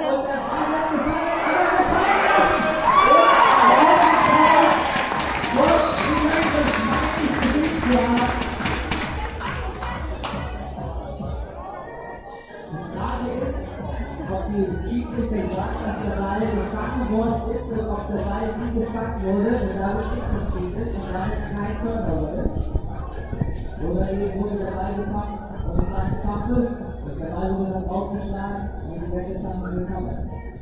Die Frage ist, ob die Schiedsrichter gesagt, dass der Ball gefangen worden ist und ob der Ball nie gefangen wurde und dadurch nicht gespielt ist und damit kein Turnover ist. Oder eben wurde der Ball gefangen und es war ein Fumble. Der Ball wurde dann rausgeschlagen und die Welt ist dann gekommen.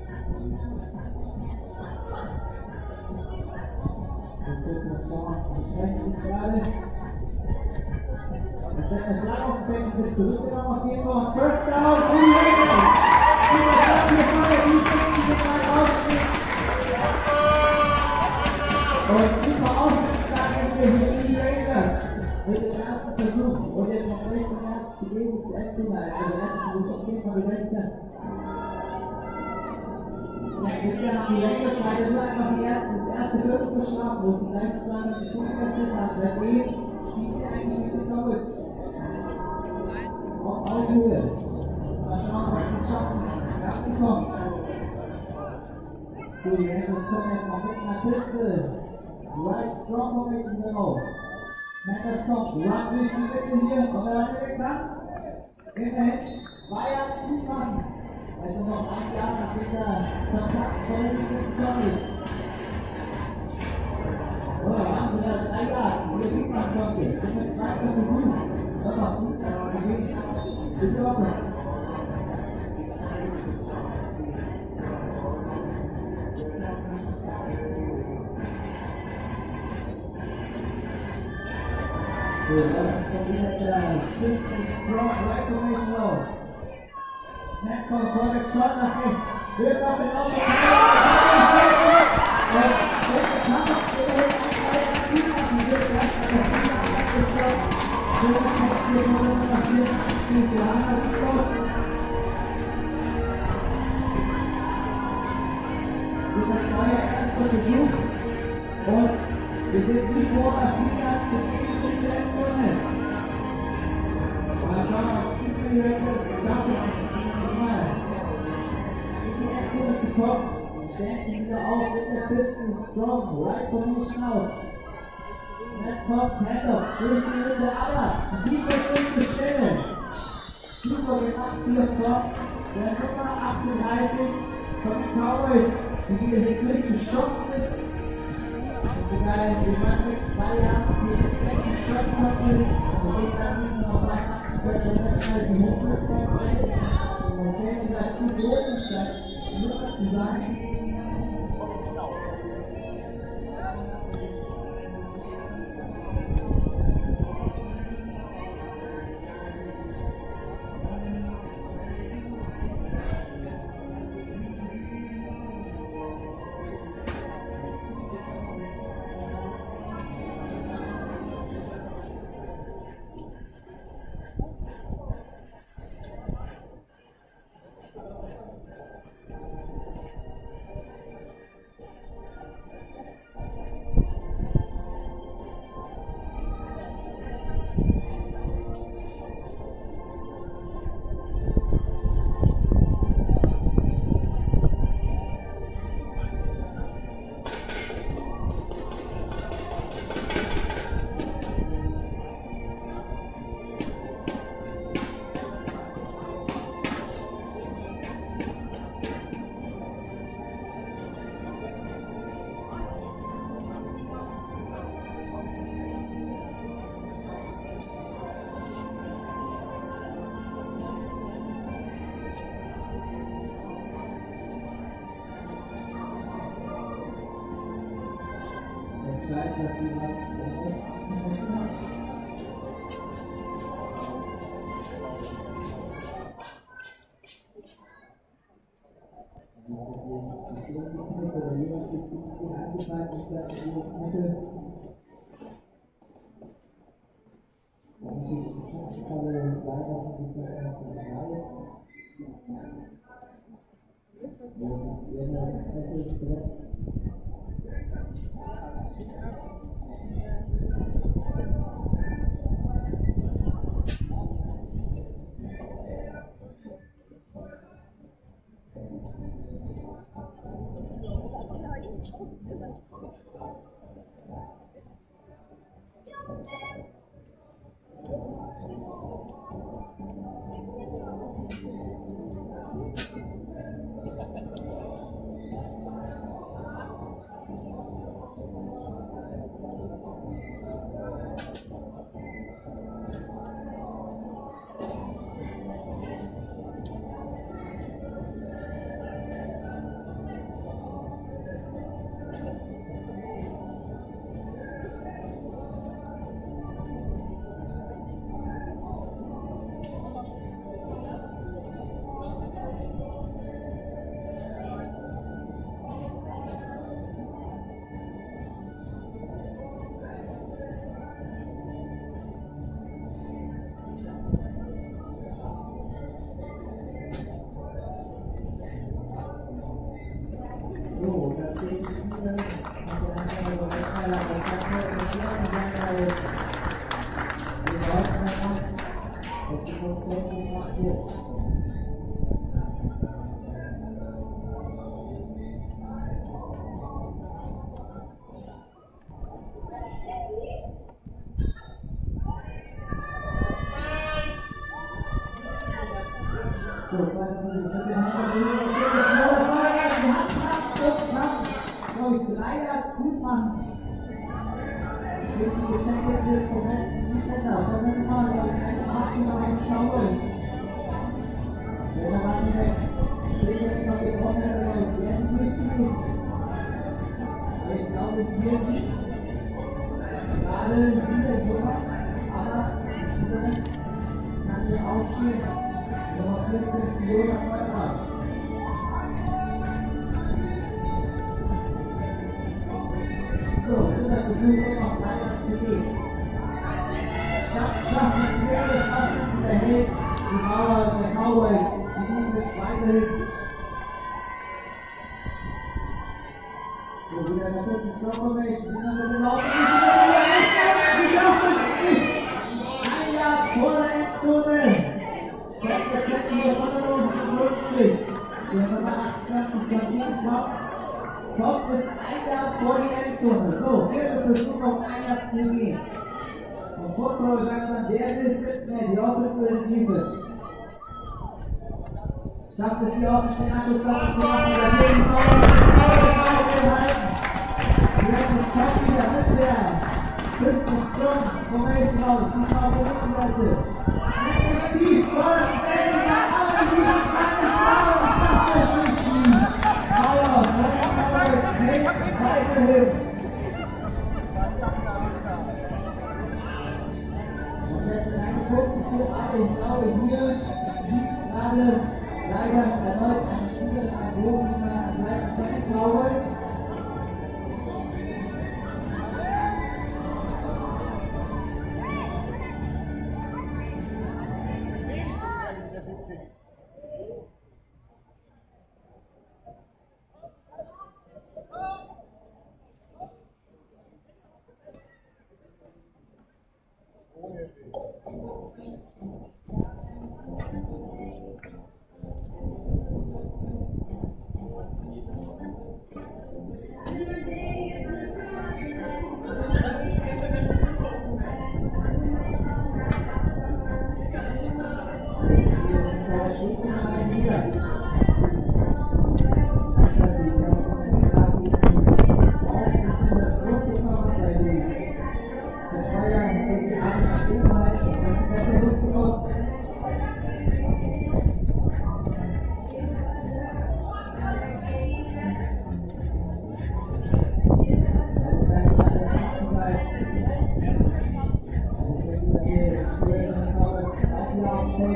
So, kurz mal schauen, sie sprechen sich gerade. Es wird eine Flagge auf dem Feld, wird zurückgenommen auf jeden Fall. First down für die Rangers. Super Job hier von der Defense, die den Ball rausschlägt. Und super Ausgangslage für die Rangers. Mit dem ersten Versuch und jetzt noch sechzehn März zu geben, ist der Endzone, also der erste Versuch auf jeden Fall sechzehn. Ja, bisher haben die Rangers leider nur einfach die erste, das erste Viertel verschlafen, wo sie gleich zweihundert Sekunden kassiert haben. Seitdem spielt sie eigentlich mit den Cowboys. Auf Augenhöhe. Mal schauen, ob sie es schaffen, nachzukommen. So, die Rangers kommen erstmal mit einer Piste. Right, strong formation wieder raus. Händler kommt, run durch die Mitte hier und der Running kann immerhin zwei Jahre zu machen. Also noch ein Jahr nach dieser Kontakt von der Defense gekommen ist. Oder haben wir da drei Jahre, die der Gegner kommt. Sind wir zwei Versuch. Und noch sieben Jahre zu gehen. Bitte Woche. So, dann kommt wieder der Twist und Strong Right Formation raus. Snap kommt, Quarterback schaut nach rechts. Wirft auf den Auto. Und der kann noch immerhin ein, zwei, drei Spiel machen. Die wird erst an der Spiel abgestoppt. Schöner Kopf hier von der Nummer vierundachtzig. Wir haben das Sport. So, das war der erste Versuch. Und wir sind wie vor der Flieger zu gehen. Mal schauen, ob es diese Rangers schaffen. Mal. In die Endzone zu kommen. Sie stellen sich wieder auf mit der Pisten. Strong. Right Formation auf. Snap kommt. Handoff. Durch die Mitte. Aber die Defense ist zu stellen. Super gemacht hier von der Nummer achtunddreißig von den Cowboys. Die wieder hier durchgeschossen ist. Und sogar in den Running zwei Jahre hier nicht schlecht geschossen konnte. Und sehen dazu nur noch sein Achsenbett, der schnell die Hochmöglichkeit ist. Und wenn sie dazu boden, scheint es schlimmer zu sein. Bescheid, dass sie was äh, oder jemand ist siebzehn angefallen und sagt, die Knöchel. Und ich kann sein, dass es nicht mehr ein Personal ist. Wenn sich sehr sehr Knöchel verletzt. So, da steht die Spiele und der andere Bereichsteller, das hat nur beschlossen sein, weil wir brauchen etwas, was die Kontrolle gemacht wird. So, zweite Versuch mit dem Handball. Glaube ich, drei Yards gut machen. Bis die Gefängnis des vom letzten Defender. Da sind wir, glaube ich, eine Achtung aus den Cowboys. Wenn der Mann weg, den jetzt noch bekommen hat, glaube ich, der ist nicht gewesen. Aber ich glaube, hier gibt es gerade wieder so was. Aber die Spielerin kann hier aufstehen. Nummer vierzehn, Fiona Neumann. So, dritter Versuch, noch weiter zu gehen. Schafft, schafft es nicht, schafft es der Held, die Mauer der Cowboys, die liegen mit zweiter hinten. So, wieder eine feste Stop-Formation, diesmal mit dem Laufen. Sie schafft es nicht! Ein Jahr vor der Endzone. Kommt der Zettel hier von der Nummer fünfzig. Der Nummer achtundzwanzig von ihm kommt. Kommt es ein Jahr vor die Endzone. So, vierter Versuch, noch ein Jahr zu gehen. Und Football sagt man, der will jetzt mehr, die Offensive Defense. Schafft es die Offensive den Anschlussplatz zu machen, der Gegen Cowboys halten. Jetzt ist Top wieder mit der Pistol Strong Formation raus. Diesmal auf der Rückenseite. Schnitt ist tief, fordert schnell den Mann ab, die Zeit ist da und schafft es nicht tief. Mauer, weiterhin. Und jetzt in einem Punkt für alle. Ich glaube, hier liegt gerade leider erneut ein Spieler am Boden von der Seite von den Cowboys.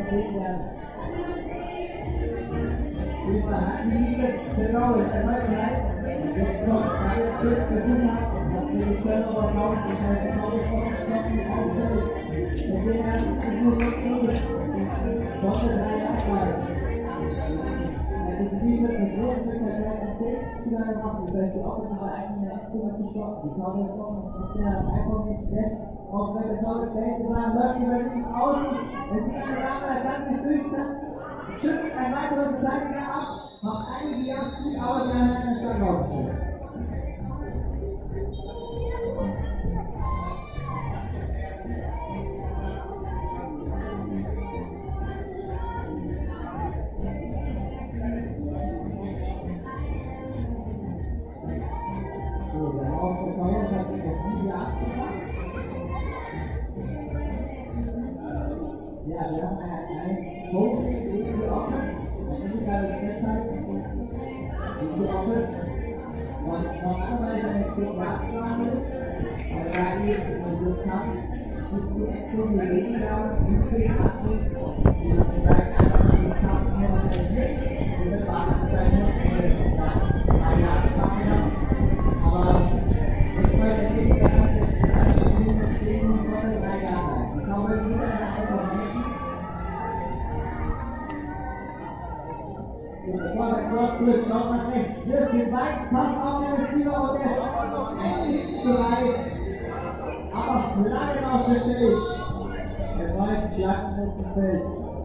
zehn werden. Über die jetzt, genau, ist erneut bereit. Jetzt kommt zwei fünf Versuche ab. Hat mir die Turnover raus, das heißt, die Cowboys noch stoppen, ausfällt. Und den ersten Versuch noch zurück. Doppel drei Jahre. Die wird eine große Möglichkeit, ein zehn zu machen. Das heißt, die offensive eigene Endzone zu stoppen. Die Cowboys Offense mit der einfach nicht schlecht. Auch wenn der Cowboys Band war, läuft über links außen. Es ist eine Sache, da kann sich durchsetzen. Schützt ein weiterer Verteidiger ab, macht einige Yards gut, aber der hat einen Schlag aufgeführt. So, der Lauf der Cowboys hat sich auf sieben Yards gemacht. Ja, wir haben einen Punkt gegen die Offense. Man kann alles festhalten. Gegen die Offense, was normalerweise eine zehn Yard Strafe ist, aber da eben in der Distanz ist die Endzone weniger fünfzehn Yard ist. Wie gesagt, einfach die Distanz mehr oder nicht. Und dann war es mit einer zwei Yard Strafe. Aber jetzt mal der nächste Aspekt, also die zehn und drei Jahre. Die Cowboys sind eine Information. So, der Quarterback zurück, schaut nach rechts, wirft den Ball, Pass auf den Receiver und er ist ein Tick zu weit. Aber Flaggen auf dem Feld. Erneut Flaggen auf dem Feld.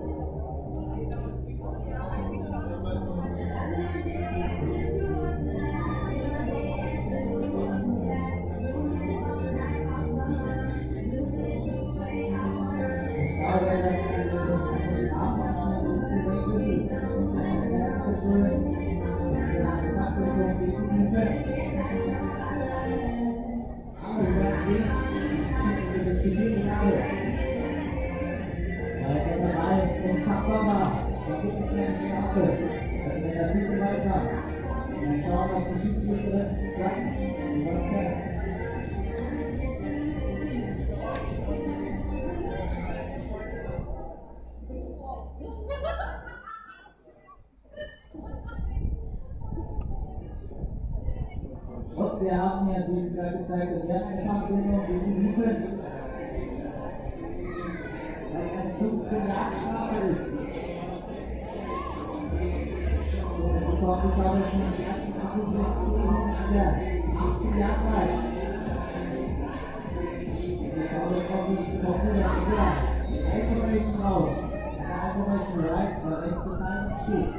Und wir haben ja diese gerade gezeigt, und wir haben eine Passbindung gegen die Defense. Was eine fünfzehn Yard Strafe ist. So, ich glaube, ich habe jetzt den ersten Versuch an der fünfzehn Yard Line. Ich glaube, es kommt nicht zu hoffen, dass wir Information raus. Information right, weil rechts der Time steht.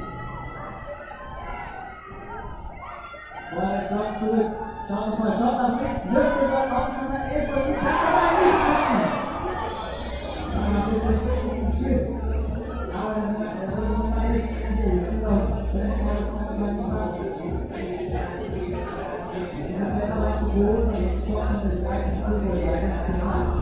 Vorher kommt zurück, schaut nochmal, schaut nach links, wirft den Ball auf Nummer elf und sie kann aber nichts machen. Dann ein bisschen Glück zum Schiff. Aber der Nummer elf, die ist noch, wenn ich mal das kann man nicht machen. Der Wetter war zu hoch und jetzt kommt man in die zweite Stunde und da ist es gemacht.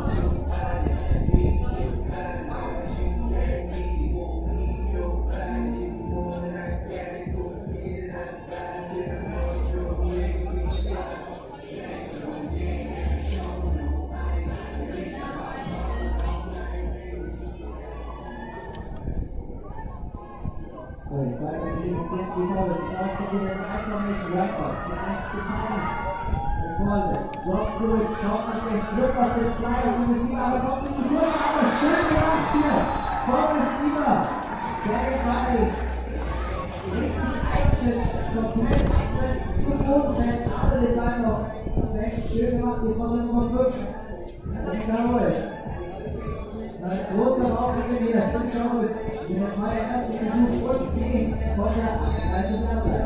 So, die zweite Position die Cowboys ausprobieren den Information Rappers mit achtzehn Tagen. Der Quarterback, Drop zurück, schaut nach rechts, wirft auf den Flyer vom Receiver, aber kommt nicht zu kurz, aber schön gemacht hier vom Receiver, der den Ball richtig einschätzt, komplett abwärts zum Boden fällt, alle den Ball noch weg, schön gemacht, hier von der Nummer fünf, die Cowboys. Ein großer Aufwand hier, fünf Cowboys, die noch mal der erste Versuch und zehn von der achtunddreißig Yard Line.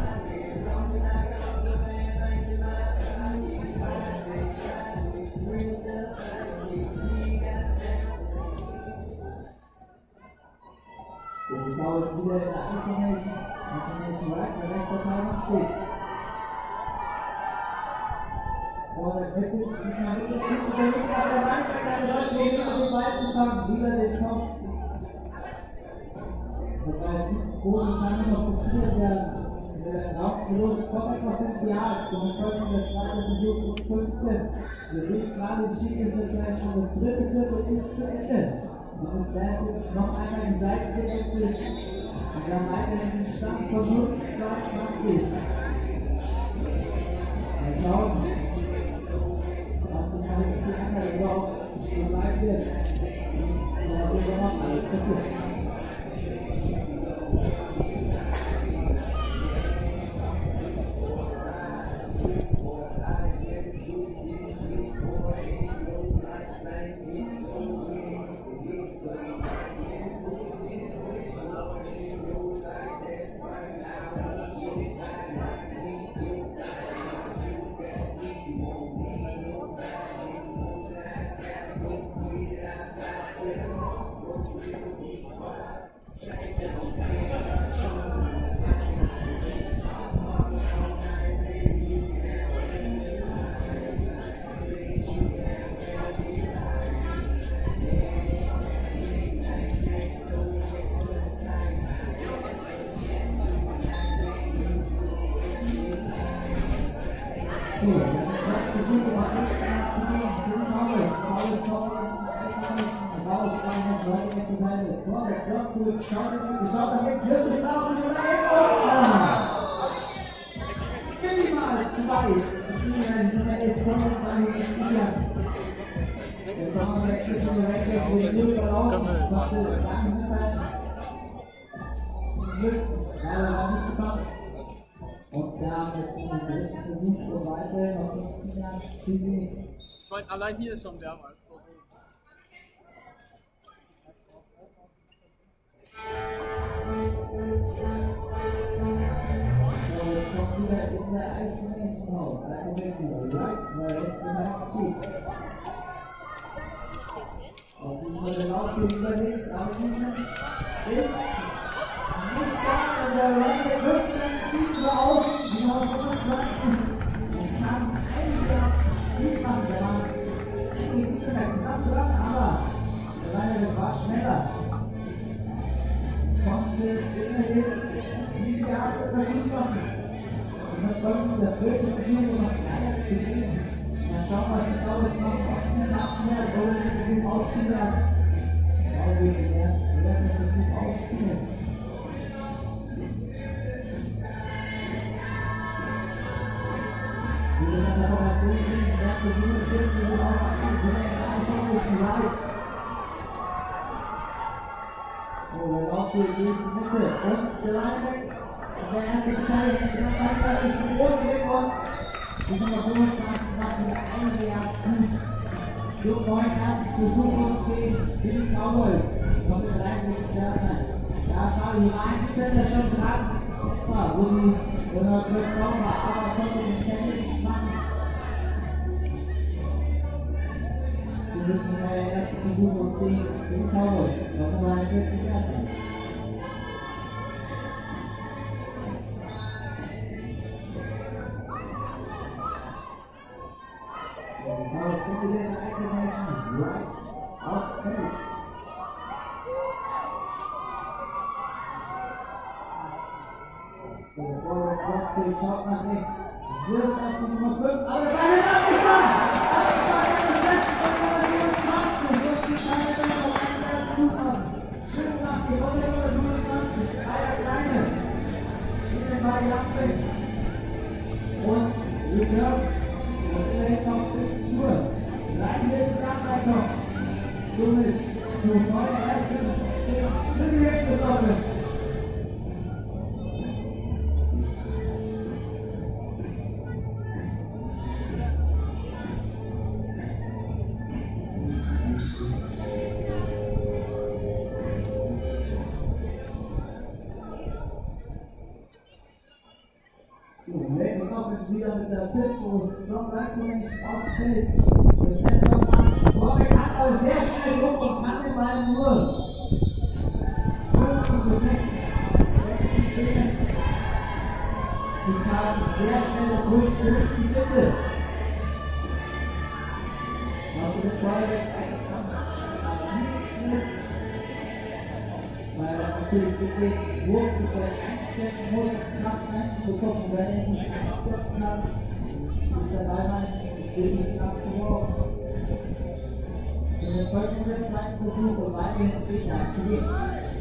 So, die Cowboys wieder in der Information, Information right, der rechts der Timer steht. Und der Mitte, diesmal wirklich gut unterwegs, aber der Running keine Probleme, den Ball zu fangen, wieder den Toss. Das war jetzt nicht groß und kann noch passieren werden. Der Raumverlust kommt etwa fünf Yards und wir folgen der zweite Versuch um fünfzehn. Wir sehen zwar den Schiedsrichter schon das dritte Viertel ist zu Ende. Und es werden jetzt noch einmal die Seite gewechselt. Und wir haben weiterhin den Stand von null zu zweiundzwanzig. Mal schauen, was das halt für andere überhaupt so weit wird. Ja, überhaupt alles passiert. Schaut da jetzt wirklich raus und minimal zu weiß, beziehungsweise Nummer elf kommt an die sicher. Der Bauernwechsel von den Rangers wurde nur überlaufen, machte lange Mitteil. Glück, leider war nicht gepackt. Und wir haben jetzt den dritten Versuch und weiter noch fünfzehn Jahre zu gehen. Ich meine, allein hier ist schon wärmer als dort. Es kommt wieder in der Eichhörnchen raus. Eichhörnchen rechts, weil rechts in der steht. Auf diesem Lauf geht unterwegs, aber Defense ist nicht da. Und der Running nutzt sein Speed über außen, die Nummer fünfundzwanzig. Und kann einigermaßen nicht machen. Der war eigentlich knapp dran, aber der Running war schneller. Konnte immerhin sieben Jahre verdient machen. Sie verfolgen das dritte Versuch noch kleiner zu gehen. Mal schauen, was die Cowboys machen, ob sie knappen werden oder den Versuch ausspielen werden. Ich glaube, wir werden den Versuch ausspielen. Wie wir es an der Formation sehen, werden Versuche finden, wir sind ausgespielt, wir werden einfach nicht weit. So, der Lauf geht durch die Mitte und der Lineback. Und der erste Verteidiger, der Linebacker ist im Boden gegen uns. Die Nummer fünfundzwanzig macht wieder einige Yards gut. So, neun ersten Versuch und zehn für die Cowboys. Kommt der Lineback-Experten. Ja, schade, die waren die Fenster schon dran. Etwa, wo die so eine Chris Laufer, aber konnte den Zettel nicht machen. Wir sind in der ersten Versuch und zehn für die Cowboys. Noch neunundvierzig Yards. Cowboys sind wieder in der Acclamation. Right out straight. So, der Ball kommt zu, schaut nach rechts. Wirft auf die Nummer fünf, aber der Ball wird abgefahren! Abgefahren, der Besetzung von Nummer siebenundzwanzig. Jetzt die Kleine noch einen ganz gut machen. Schön nachgeht von der Nummer siebenundzwanzig. Dreier Kleine. In den Ball abweckt. Und returnt. Und immerhin noch bis zur. Gleich jetzt Nachreich noch. Somit nur neun erste zehn für die Rangers offen. Rangers Offensiver mit der Pistol, Strong Right Formation auf dem Feld. Das Netz kommt an. Warbeck hat aber sehr schnell Druck und kann den Ball nur fünf sechzig Meter. Sie kam sehr schnell durch, durch die Mitte. Was mit Warbeck eigentlich am schwierigsten ist, weil er natürlich mit dem Wurf sofort einstecken muss, um Kraft reinzubekommen. Und wenn er nicht einstecken kann, ist der Ball meistens wirklich abgeworfen. So, jetzt folgt der zweite Versuch, um weiterhin zehn Jahre zu gehen.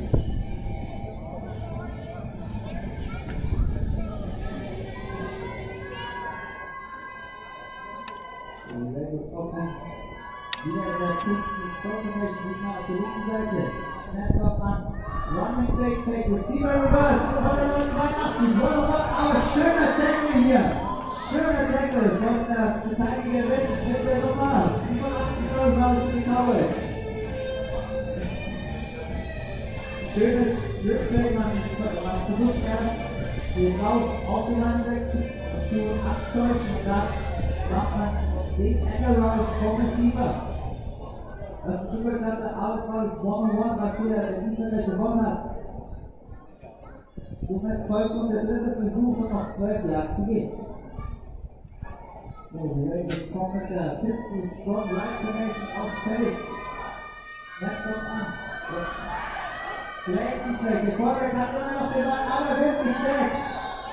Die Ladies Offense wieder in der Küsten des Formation, diesmal auf der linken Seite. Snap up an. Running Fake Fake, Receiver Reverse von der Nummer zweiundachtzig. Aber schöner Tackle hier. Schöner Tackle von der Verteidigerin mit der Nummer siebenundachtzig Reverse für die Cowboys. Schönes Driftplay, man, man versucht erst den Lauf auf den Running zu, zu abtäuschen und dann macht man den Enderroll vom Receiver. Das sogenannte Auswahl des One-on-One, was hier im Internet gewonnen hat. Somit folgt nun der dritte Versuch und noch zwölf Jahre zu gehen. So, die Ladies kommen mit der Pistol Strong Right Formation aufs Feld. Snap kommt an. Play to play. Der Quarterback hat immer noch den Ball, aber wird gesackt.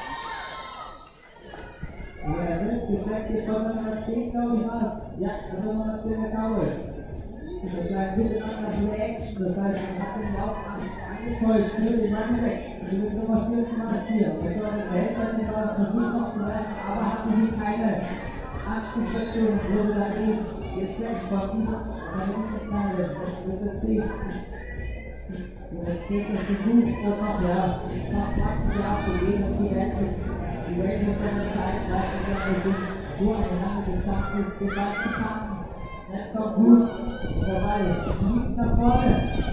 Er wird gesackt hier von der Nummer zehn, glaube ich, was? Ja, das ist Nummer zehn der Cowboys. Das heißt, miteinander Play-Action, das heißt, man hat den Lauf angetäuscht, nur den Running Back. Die wird Nummer vierzehn hier. Und der Quarterback behält dann den Ball, versucht noch zu werfen, aber hatte hier keine Anspielstation und wurde dann eben gesackt von dieser Zeile. Das wird der zehn. So, jetzt geht der Versuch, dann noch, ja, fast zwanzig Jahre zu gehen und hier endlich die Rangers dann entscheiden, dass es ja nicht so eine lange Distanz ist, den Ball zu packen. Snap kommt gut und der Ball fliegt nach vorne.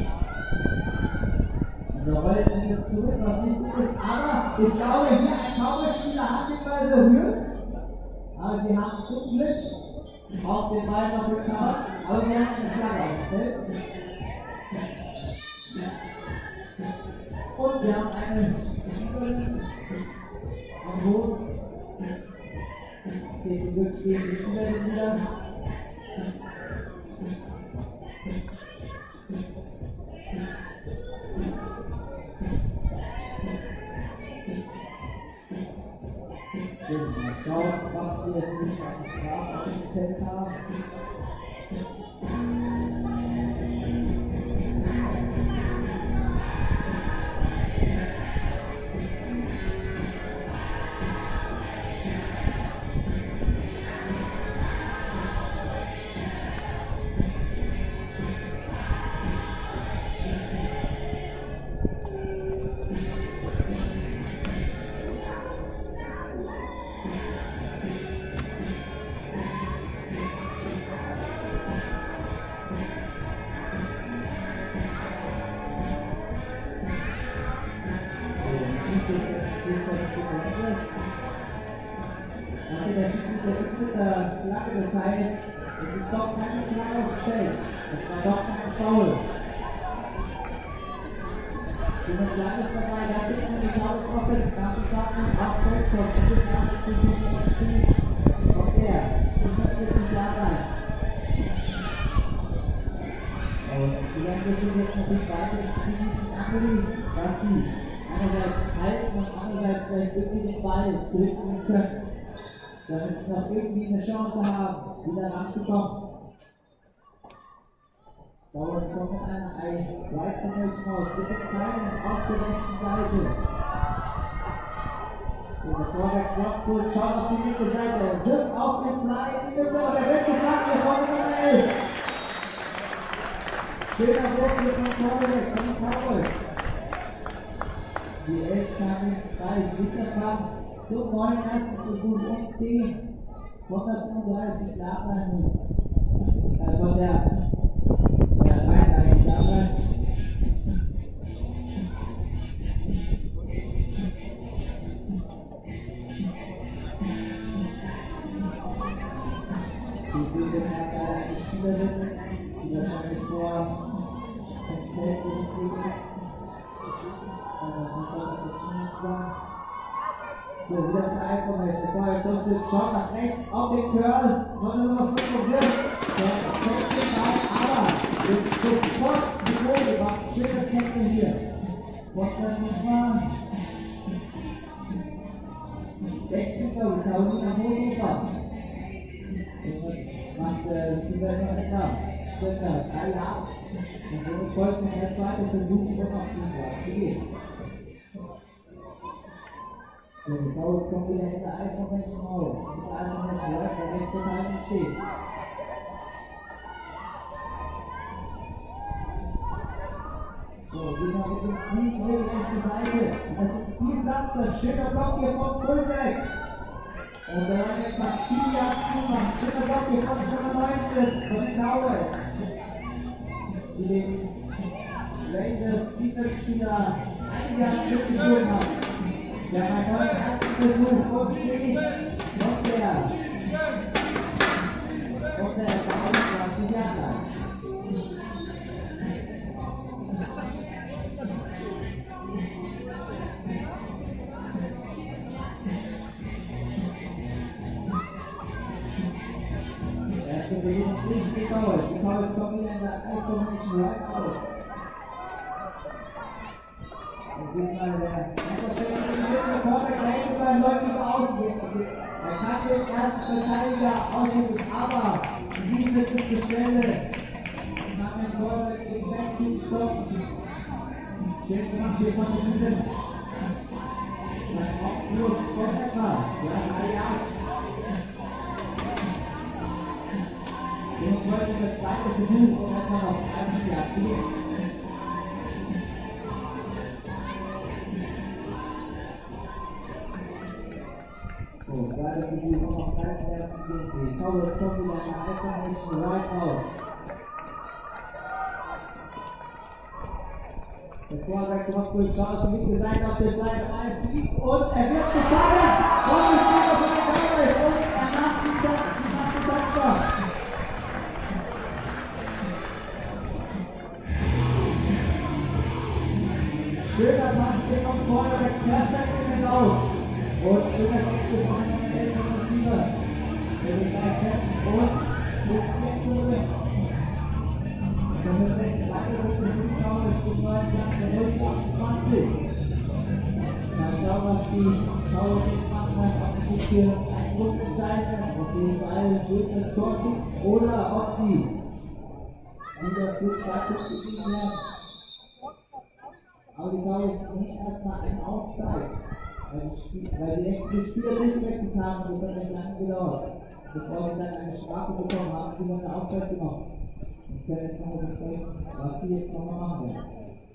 Und der rollt dann wieder zurück, was nicht gut ist. Aber ich glaube, hier ein Cowboy-Spieler hat den Ball berührt. Aber sie haben zum Glück auch den Ball noch gekauft. Aber wir haben eine Flagge aufgestellt. Und wir haben eine am Boden. Okay, zum Glück stehen die Spieler wieder. So, mal schauen, was wir nicht auf die Strafe eingestellt haben. Das heißt, es ist doch keine Flagge auf dem Feld. Es war doch kein Foul. So eine Flagge ist dabei, da sitzen die Cowboys Offense nach dem Partner aufs Feld kommt. Und das erste Versuch von zehn. Kommt er, fünfundvierzig Jahre alt. Und die Rangers sind jetzt natürlich weiter angewiesen, dass sie einerseits halten und andererseits vielleicht irgendwie den Ball zurücknehmen können, damit sie noch irgendwie eine Chance haben, wieder ranzukommen. Cowboys kommt mit einer Right Formation aus, mit dem Zeilen auf der rechten Seite. So, der Quarterback droppt zurück, schaut auf die linke Seite, wirft auf den Fly in die Mitte und er wird gefangen, der kommt Nummer elf. Schöner Wurf hier vom Quarterback, von den Cowboys. Die elf kann den Ball sicher fangen. Zum neuen ersten Versuch um zehn. hundertfünfunddreißig Jahre. Äh, von der, der dreiunddreißig Jahre. Die sehen wir leider die Spieler sind, die wahrscheinlich vor dem Feld gelegt ist. Also, super, das ist war. So, wieder mit der Information. Vorher kommt der Shot nach rechts auf den Curl. Von der Nummer fünf und wirft. Der fängt den Ball, aber wird sofort zu Boden gemacht. Schöner Tackle hier. Von der Nummer sechzehn, glaube ich, Carolina Mooshofer. Macht äh, Silber noch etwa. circa drei Yards. Und somit folgt der zweite Versuch, um auf den Platz zu gehen. So, die Cowboys kommen wieder in der Eishockey raus. Und der Eishockey läuft, der rechte Teil steht. So, diesmal mit dem Sieg hier die rechte Seite. Das ist viel Platz, das schöner Block hier vom Fullback. Und der Running macht vier Yards gemacht. Schöner Block hier von Nummer neunzehn von den Cowboys. Die den Rangers Defense-Spieler einige Yards zurückgeschoben hat. Der hat beim ersten Versuch von C von der von der dreiundzwanzig Jahre. Erste Bewegung sich die Cowboys. Die Cowboys kommen wieder in der Information right aus. Und diesmal der Quarterback rechts beim Läufer über außen geht. Er kann den ersten Verteidiger ausschütten, aber die Defense ist zu schnell. Ich habe den Quarterback den Backfield stoppen. Schön gemacht hier von der Defense. Sein Hauptplus von etwa. Ja, drei Yards. Und heute der zweite Versuch und etwa noch ein Jahr zu gehen. So, zweiter Versuch und noch ganz Herz zu gehen. Die Cowboys kommen wieder in der Information right raus. Der Quarterback kommt durch, schaut auf die linke Seite auf den Seite rein, fliegt und er wird gefangen! Und es ist auf der Cowboys und er macht den Touchdown. Schöner Pass hier vom Quarterback, perfekt in den Lauf. Und schöner Catch von einem älteren Receiver. Der wird gleich fest und ist nicht zurück. Somit sechs weitere Versuche bis zum neuen Jahr der null achtundzwanzig. Mal schauen, was die Cowboys jetzt machen, ob sie sich hier einen Grund entscheiden, ob sie den Ball durch das Tor kicken oder ob sie wieder für zwei Punkte gegen werden. Aber die Cowboys nehmen erstmal eine Auszeit, weil, Spiel, weil sie echt viele Spieler durchgewechselt haben und das hat nicht lange gedauert. Bevor sie dann eine Strafe bekommen haben, sie noch eine Auszeit genommen. Und können jetzt nochmal besprechen, was sie jetzt nochmal machen werden.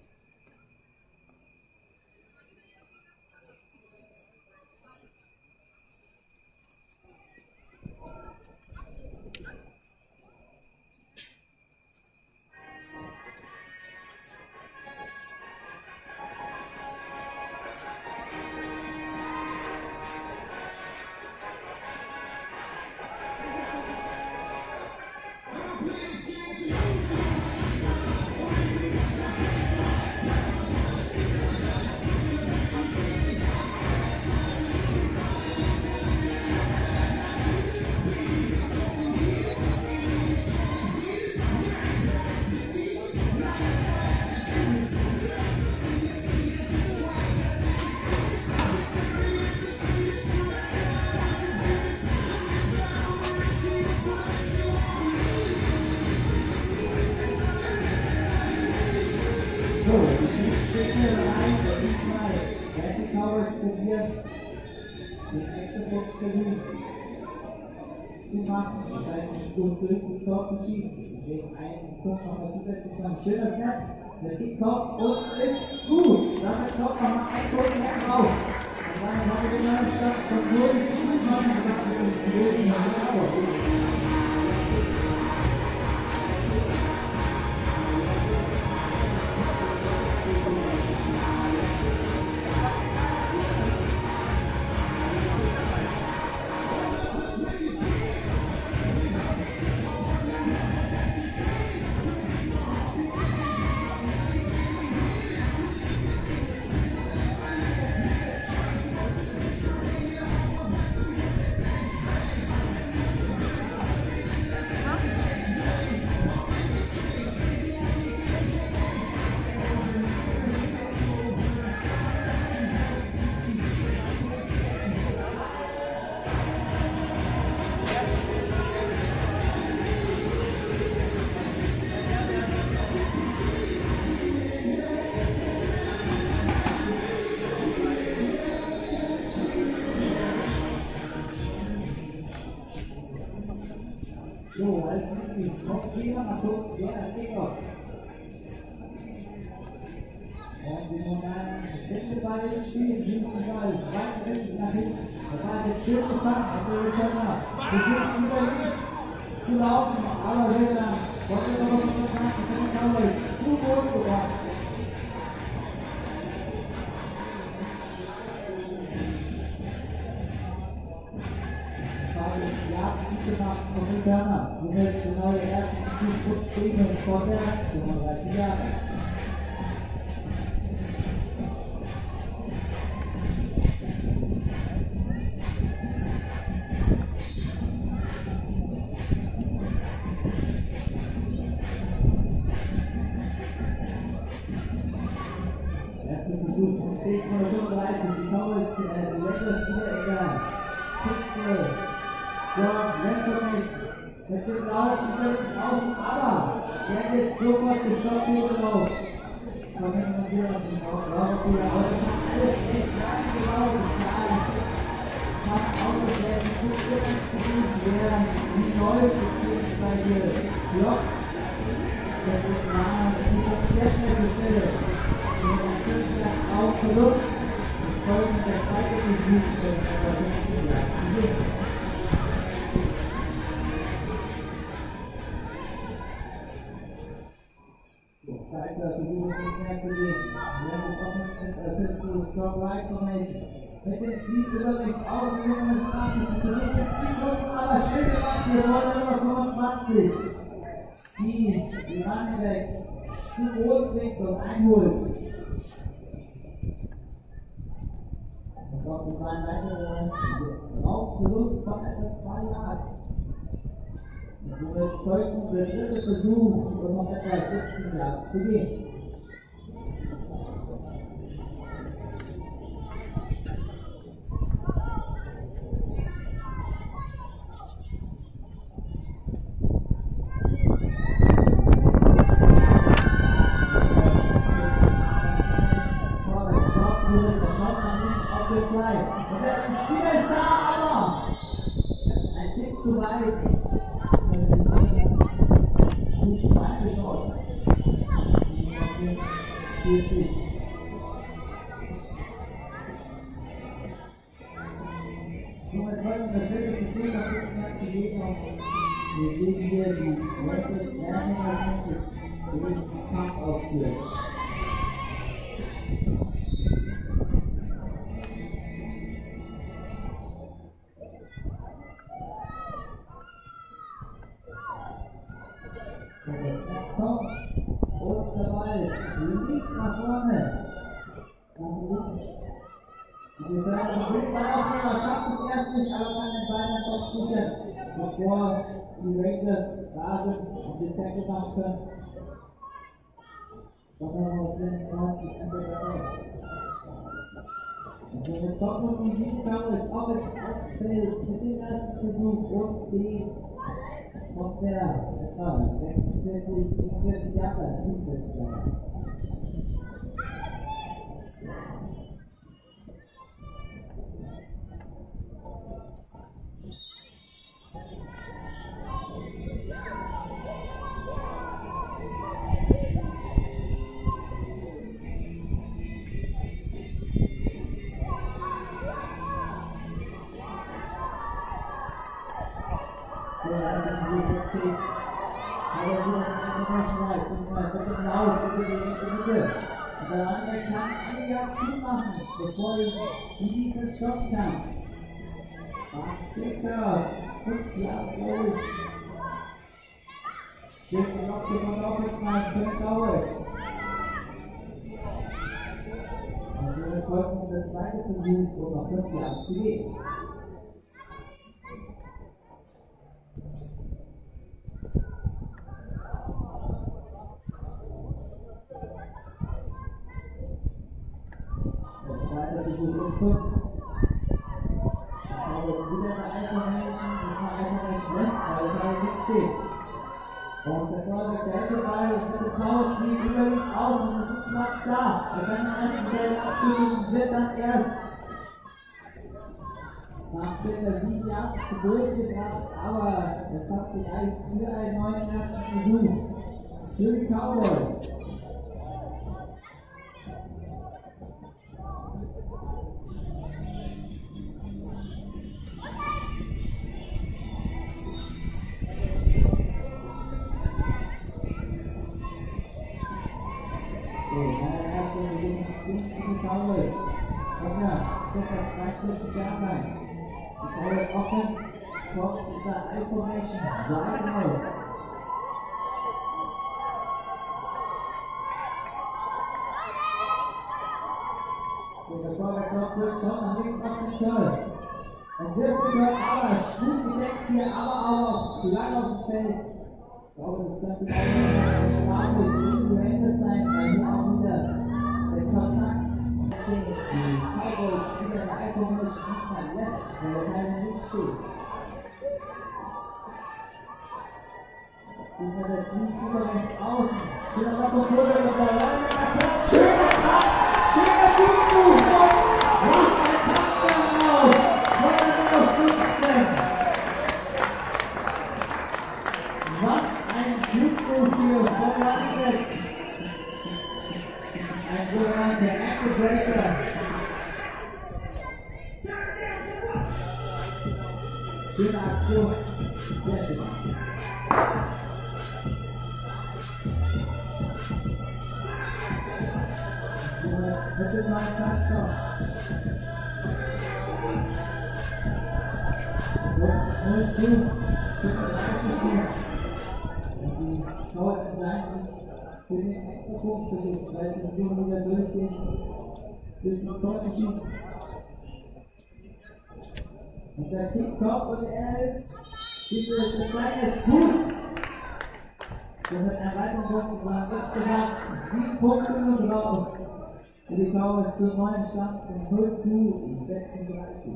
Das heißt, es ist gut, durch das Tor zu schießen. Wegen einen Punkt nochmal zusätzlich noch ein schöner Snap. Der Kick kommt und ist gut. Damit kommt nochmal ein Punkt mehr drauf. Und dann haben wir die neue Stadt von null bis zwanzig. Fehler, mal kurz, ja, Kickoff. Und die normalen dritte Ball spielen, fünfte Ball, zweite Richtung nach hinten. Der Ball wird schön gefangen, und der Returner versucht über links zu laufen, aber wird dann von der Kontakt von den Cowboys zu Boden gebracht. Gemacht von den Turner. Somit genau der erste Punkt zehn und Sportwerk, fünfunddreißig Jahre. Erster Versuch von zehn von fünfunddreißig. Die Cowboys, die Rangers wieder in der Pistol. Strong Reformation. Mit dem Lauf übrigens außen, aber der wird sofort gestoppt hier drauf. Von den Montieren aus dem Raumfehler. Aber das hat alles echt lang gedauert. Das war fast ausgestellt. Ich muss übrigens gewesen, während die läuft bzw. blockt. Das ist klar. Das ist eine sehr schnelle Stelle. Und dann fünf Platz auf Verlust. Das folgt der zweite Versuch, der fünfzehn Platz gewinnt. Zweiter Versuch, nicht mehr zu gehen. Während des Offens mit der Pistol Strong Right Formation. Mit dem Sweep über rechts außen, Nummer zwanzig. Und versucht den Sweep sonst aber schön gemacht. Hier vorne Nummer fünfundzwanzig. Die die Running Back zu Boden bringt und einholt. Und auch das war ein weiterer Raumverlust von etwa zwei Yards. Somit folgt der dritte Versuch, um noch etwa siebzehn Yards zu gehen. Da schaut man links auf den Fly. Und der Spieler ist da, aber ein Tick zu weit. Gut angeschaut. vierzig. Somit folgen wir dritte Versuch nach links nach zu gehen und wir sehen hier die Rangers Ladies als nächstes durch den Kampf ausführen. So, das Snap kommt und der Ball fliegt nach vorne. Nach links. Die Returner will den Ball aufnehmen, schafft es erst nicht, aber kann den Ball dann doch sichern, bevor die Rangers da sind und die Tackle machen können. Doch noch vierundneunzig an der Ball. Und somit kommt noch die sieben Cowboys auch ins Aufsfeld mit dem ersten Versuch und zehn. Aus der etwa sechsundvierzig, siebenundvierzig Jahre, siebenundvierzig Jahre. So, das sind sie vierzig. Aber so ist ein International. Diesmal mit dem Lauf über die rechte Mitte. Und der andere kann einige Aktion machen, bevor die Defense stoppen kann. Es waren circa fünf Yards, glaube ich. Schön gelockt hier von der Offensive für den Cowboys. Und so folgt der zweite Versuch, um noch fünf Yards zu gehen. Zweiter Versuch um fünf. Aber es ist wieder eine Information, das war einfach nicht schlecht, weil es halt nicht steht. Und der Torwart der Ecke Ball mit dem Paus liegt über links aus und es ist Platz da. Er kann den ersten Teil abschütteln, wird dann erst nach circa sieben Jahren zu Boden gebracht, aber es hat sich eigentlich für einen neuen ersten Versuch für die Cowboys. So, meine erste Bewegung sind die Cowboys. Komm ja, circa zweiundvierzig Jahre lang. Die Cowboys Offense kommt in der I-Formation weit raus. So, der Quarterback kommt zurück, schaut nach links auf den Curl. Und wirft den Curl, aber gut gedeckt hier, aber auch lang auf dem Feld. Ich glaube, das könnte auch eine Strafe für die Rangers sein, weil hier auch wieder der Kontakt. Die Cowboys wieder der I-Formation diesmal left, weil da keiner nicht steht. Diesmal der Sweep über rechts außen. Schöner Makro-Vogel und der Running Platz. Schöner Platz! Schöner Deep-Move! Und was ein Touchdown auf! Von der Nummer fünfzehn! Was ein Deep-Move hier von Running. Ein sogenannter Ankle Breaker. Schöne Aktion. Sehr schön. Bitte mal Touchdown. So, null zu fünfunddreißig Minuten. Und die Cowboys entscheiden sich für den Extrapunkt, für die zwei Situationen wieder durchgehen, durch das Tor zu schießen. Und der Kick kommt und er ist, diese Zeit ist gut. Wir mit einer weiteren Punkt zusammen insgesamt sieben Punkte nur drauf. Für die Cowboys zum neuen Stand von null zu sechsunddreißig.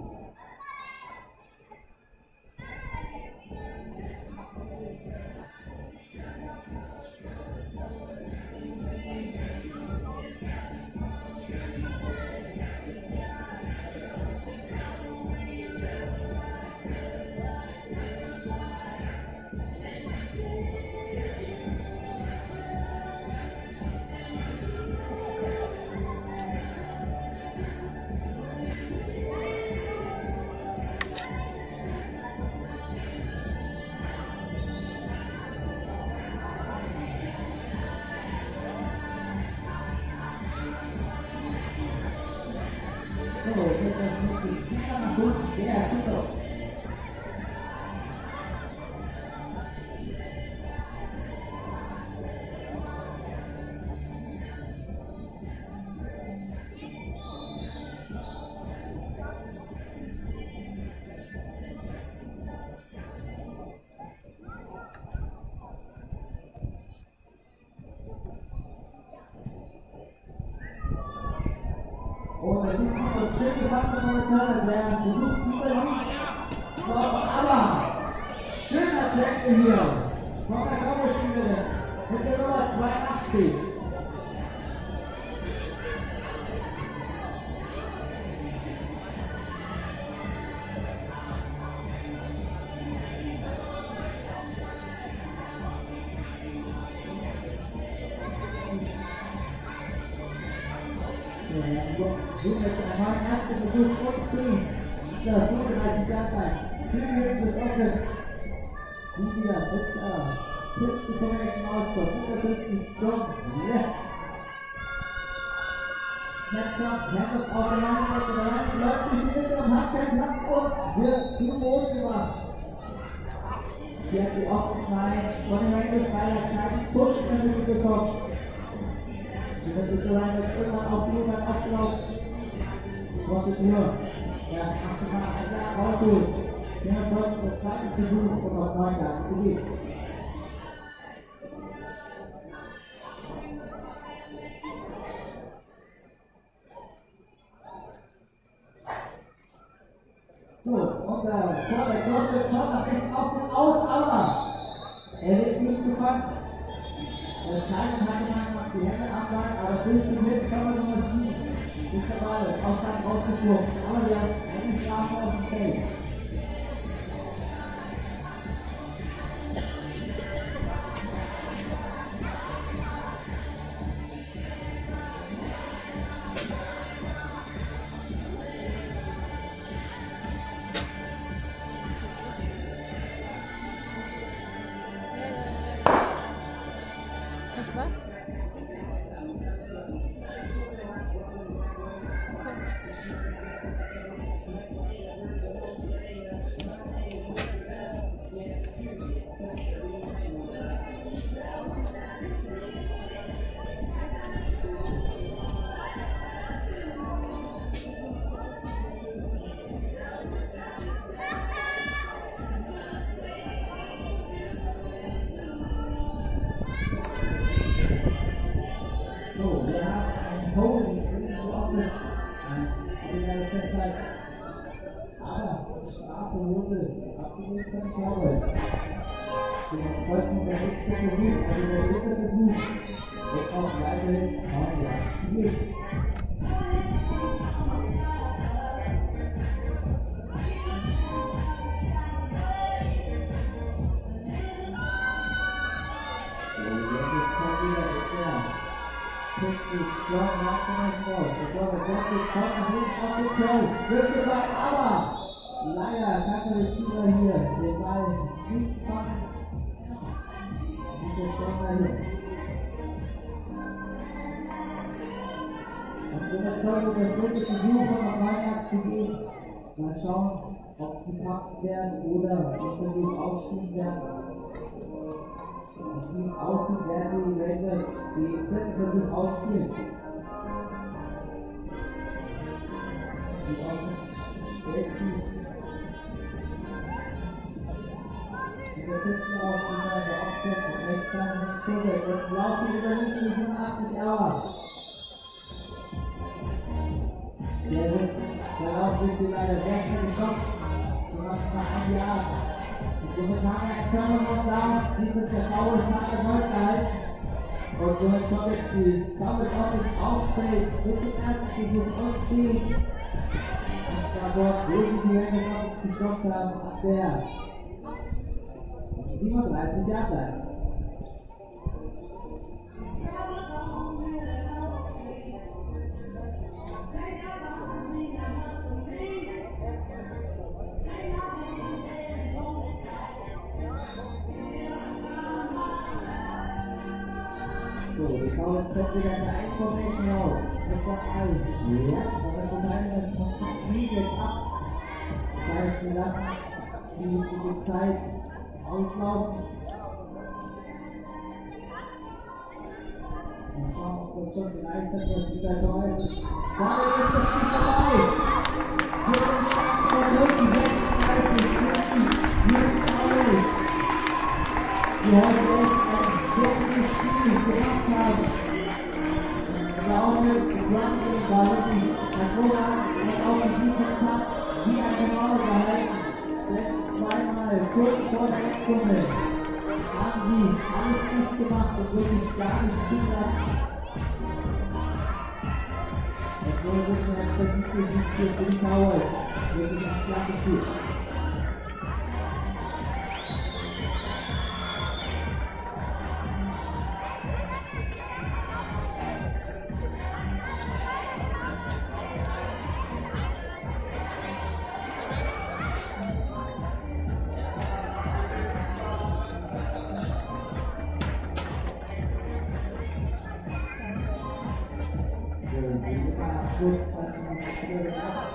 So, jetzt ist es wieder nach unten, der Kickoff. Und der Typ wird schön gefangen von Returner, der versucht über links. So, aber schöner Tackle hier von der Cowboys-Spielerin mit der Nummer zweiundachtzig. So, jetzt einmal erster Versuch und zehn. Ja, fünfunddreißig Jahre lang. Für die Rangers Offense. Die wieder mit der Pistol Formation auskommt. Mit der Pistol Strong Left. Snap kommt, Hand auf den Linebacker. Der Linebacker läuft durch die Mitte und hat keinen Platz und wird zu Boden gemacht. Hier hat die Offense Line von den Rangers leider keinen Push in der Mitte bekommen. Das ist so lange irgendwann auf die Uhr aufgelaufen. Was ist nur? Ja, maximal ein Jahr rausholen. Wir haben sonst den zweiten Versuch, um auf neun Jahre zu gehen. So, und der Quarterback Johnson schaut nach rechts auf den Out, aber er wird nicht gefangen. Der Kleine hat die Hände ablagen, aber durch den Hit kann man Nummer sieben. Nächster Ball, Ausland rausgeflogen, aber wir haben eine Strafe auf dem Feld. Was, was? So, wir haben einen Holding in die Offense. Ich werde festhalten. Aber die Strafe wurde abgelehnt von den Cowboys. Zum folgenden der nächste Versuch, also der dritte Versuch, wird auch weiterhin auf das Spiel. Strong nach dem raus. Der Torwart kommt den Shot nach links auf den Curl. Wirft den Ball, aber leider kann der Receiver hier den Ball nicht fangen. Dieser Ständer hier. Und so der Torwart der dritte Versuch von der Weihnacht zu gehen. Mal schauen, ob sie packen werden oder den Versuch ausspielen werden. Wie es aussieht, werden die Rangers den vierten Versuch ausspielen. Die Offense stellt sich mit der Pisten auf die Seite Offset und rechts dann links vorweg und laufen über links für siebenundachtzig Auer. Der wird, der Lauf wird sie leider sehr schnell geschockt. Du machst nach einem Jahr. Und somit haben wir einen Turnover da, dieses der Cowboys hat erneut gehalten. Und somit kommt jetzt die Cowboys Offense aufstellt mit dem ersten Versuch und zehn. Und zwar dort, wo sie die Rangers Offense gestoppt haben, ab der siebenunddreißig Jahre alt. So, die Cowboys kommt wieder in der eins Formation raus. Mit der eins. Ja, aber so nein, das macht sich viel jetzt ab. Das heißt, wir lassen die, die Zeit auslaufen. Mal schauen, ob das schon vielleicht etwas dieser Tor ist. Damit ist das Spiel vorbei. Mit dem Stand von sechsunddreißig für die Cowboys. Die heute echt ein sehr gutes Spiel gemacht haben. Der Offense, das Running war wirklich hervorragend und auch die Defense hat wie ein Genau gehalten. Selbst zweimal kurz vor der Endzone haben sie alles nicht gemacht und wirklich gar nicht zugelassen. Obwohl wirklich ein verdienter Sieg für die Cowboys. Wirklich ein klasse Spiel. Schluss, was ich mir gedacht habe.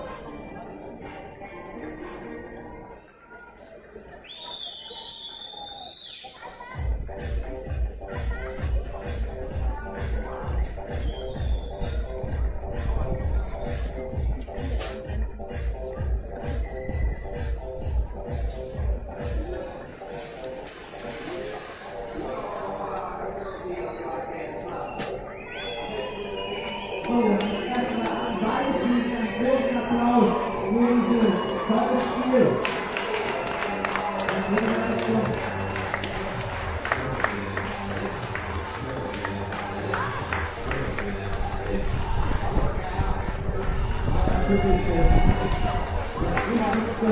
natürlich das Wichtigste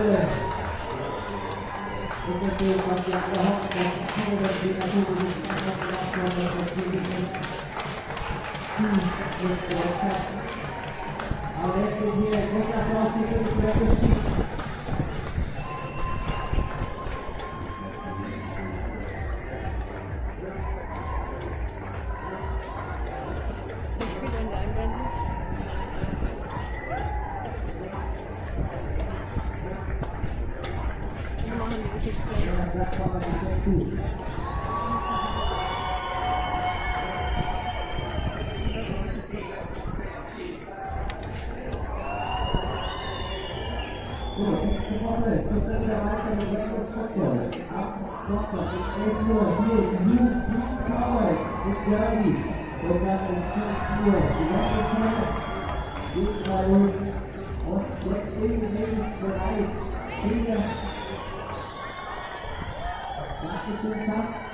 ist natürlich, was wir alle hoffen, dass die Kinder die natürlich nicht einfach gemacht haben, dass das wirklich nicht tief ist. Aber jetzt sind hier großer Applaus für die Musik. So, nächste Woche geht es dann wieder weiter mit Rangers Football. Ab Sonntag um elf Uhr hier in München Cowboys mit Derby. Und dann um fünfzehn Uhr die Landesliga geht zwei los. Und jetzt stehen wir nämlich bereit. Kinder, danke schön, Tanz.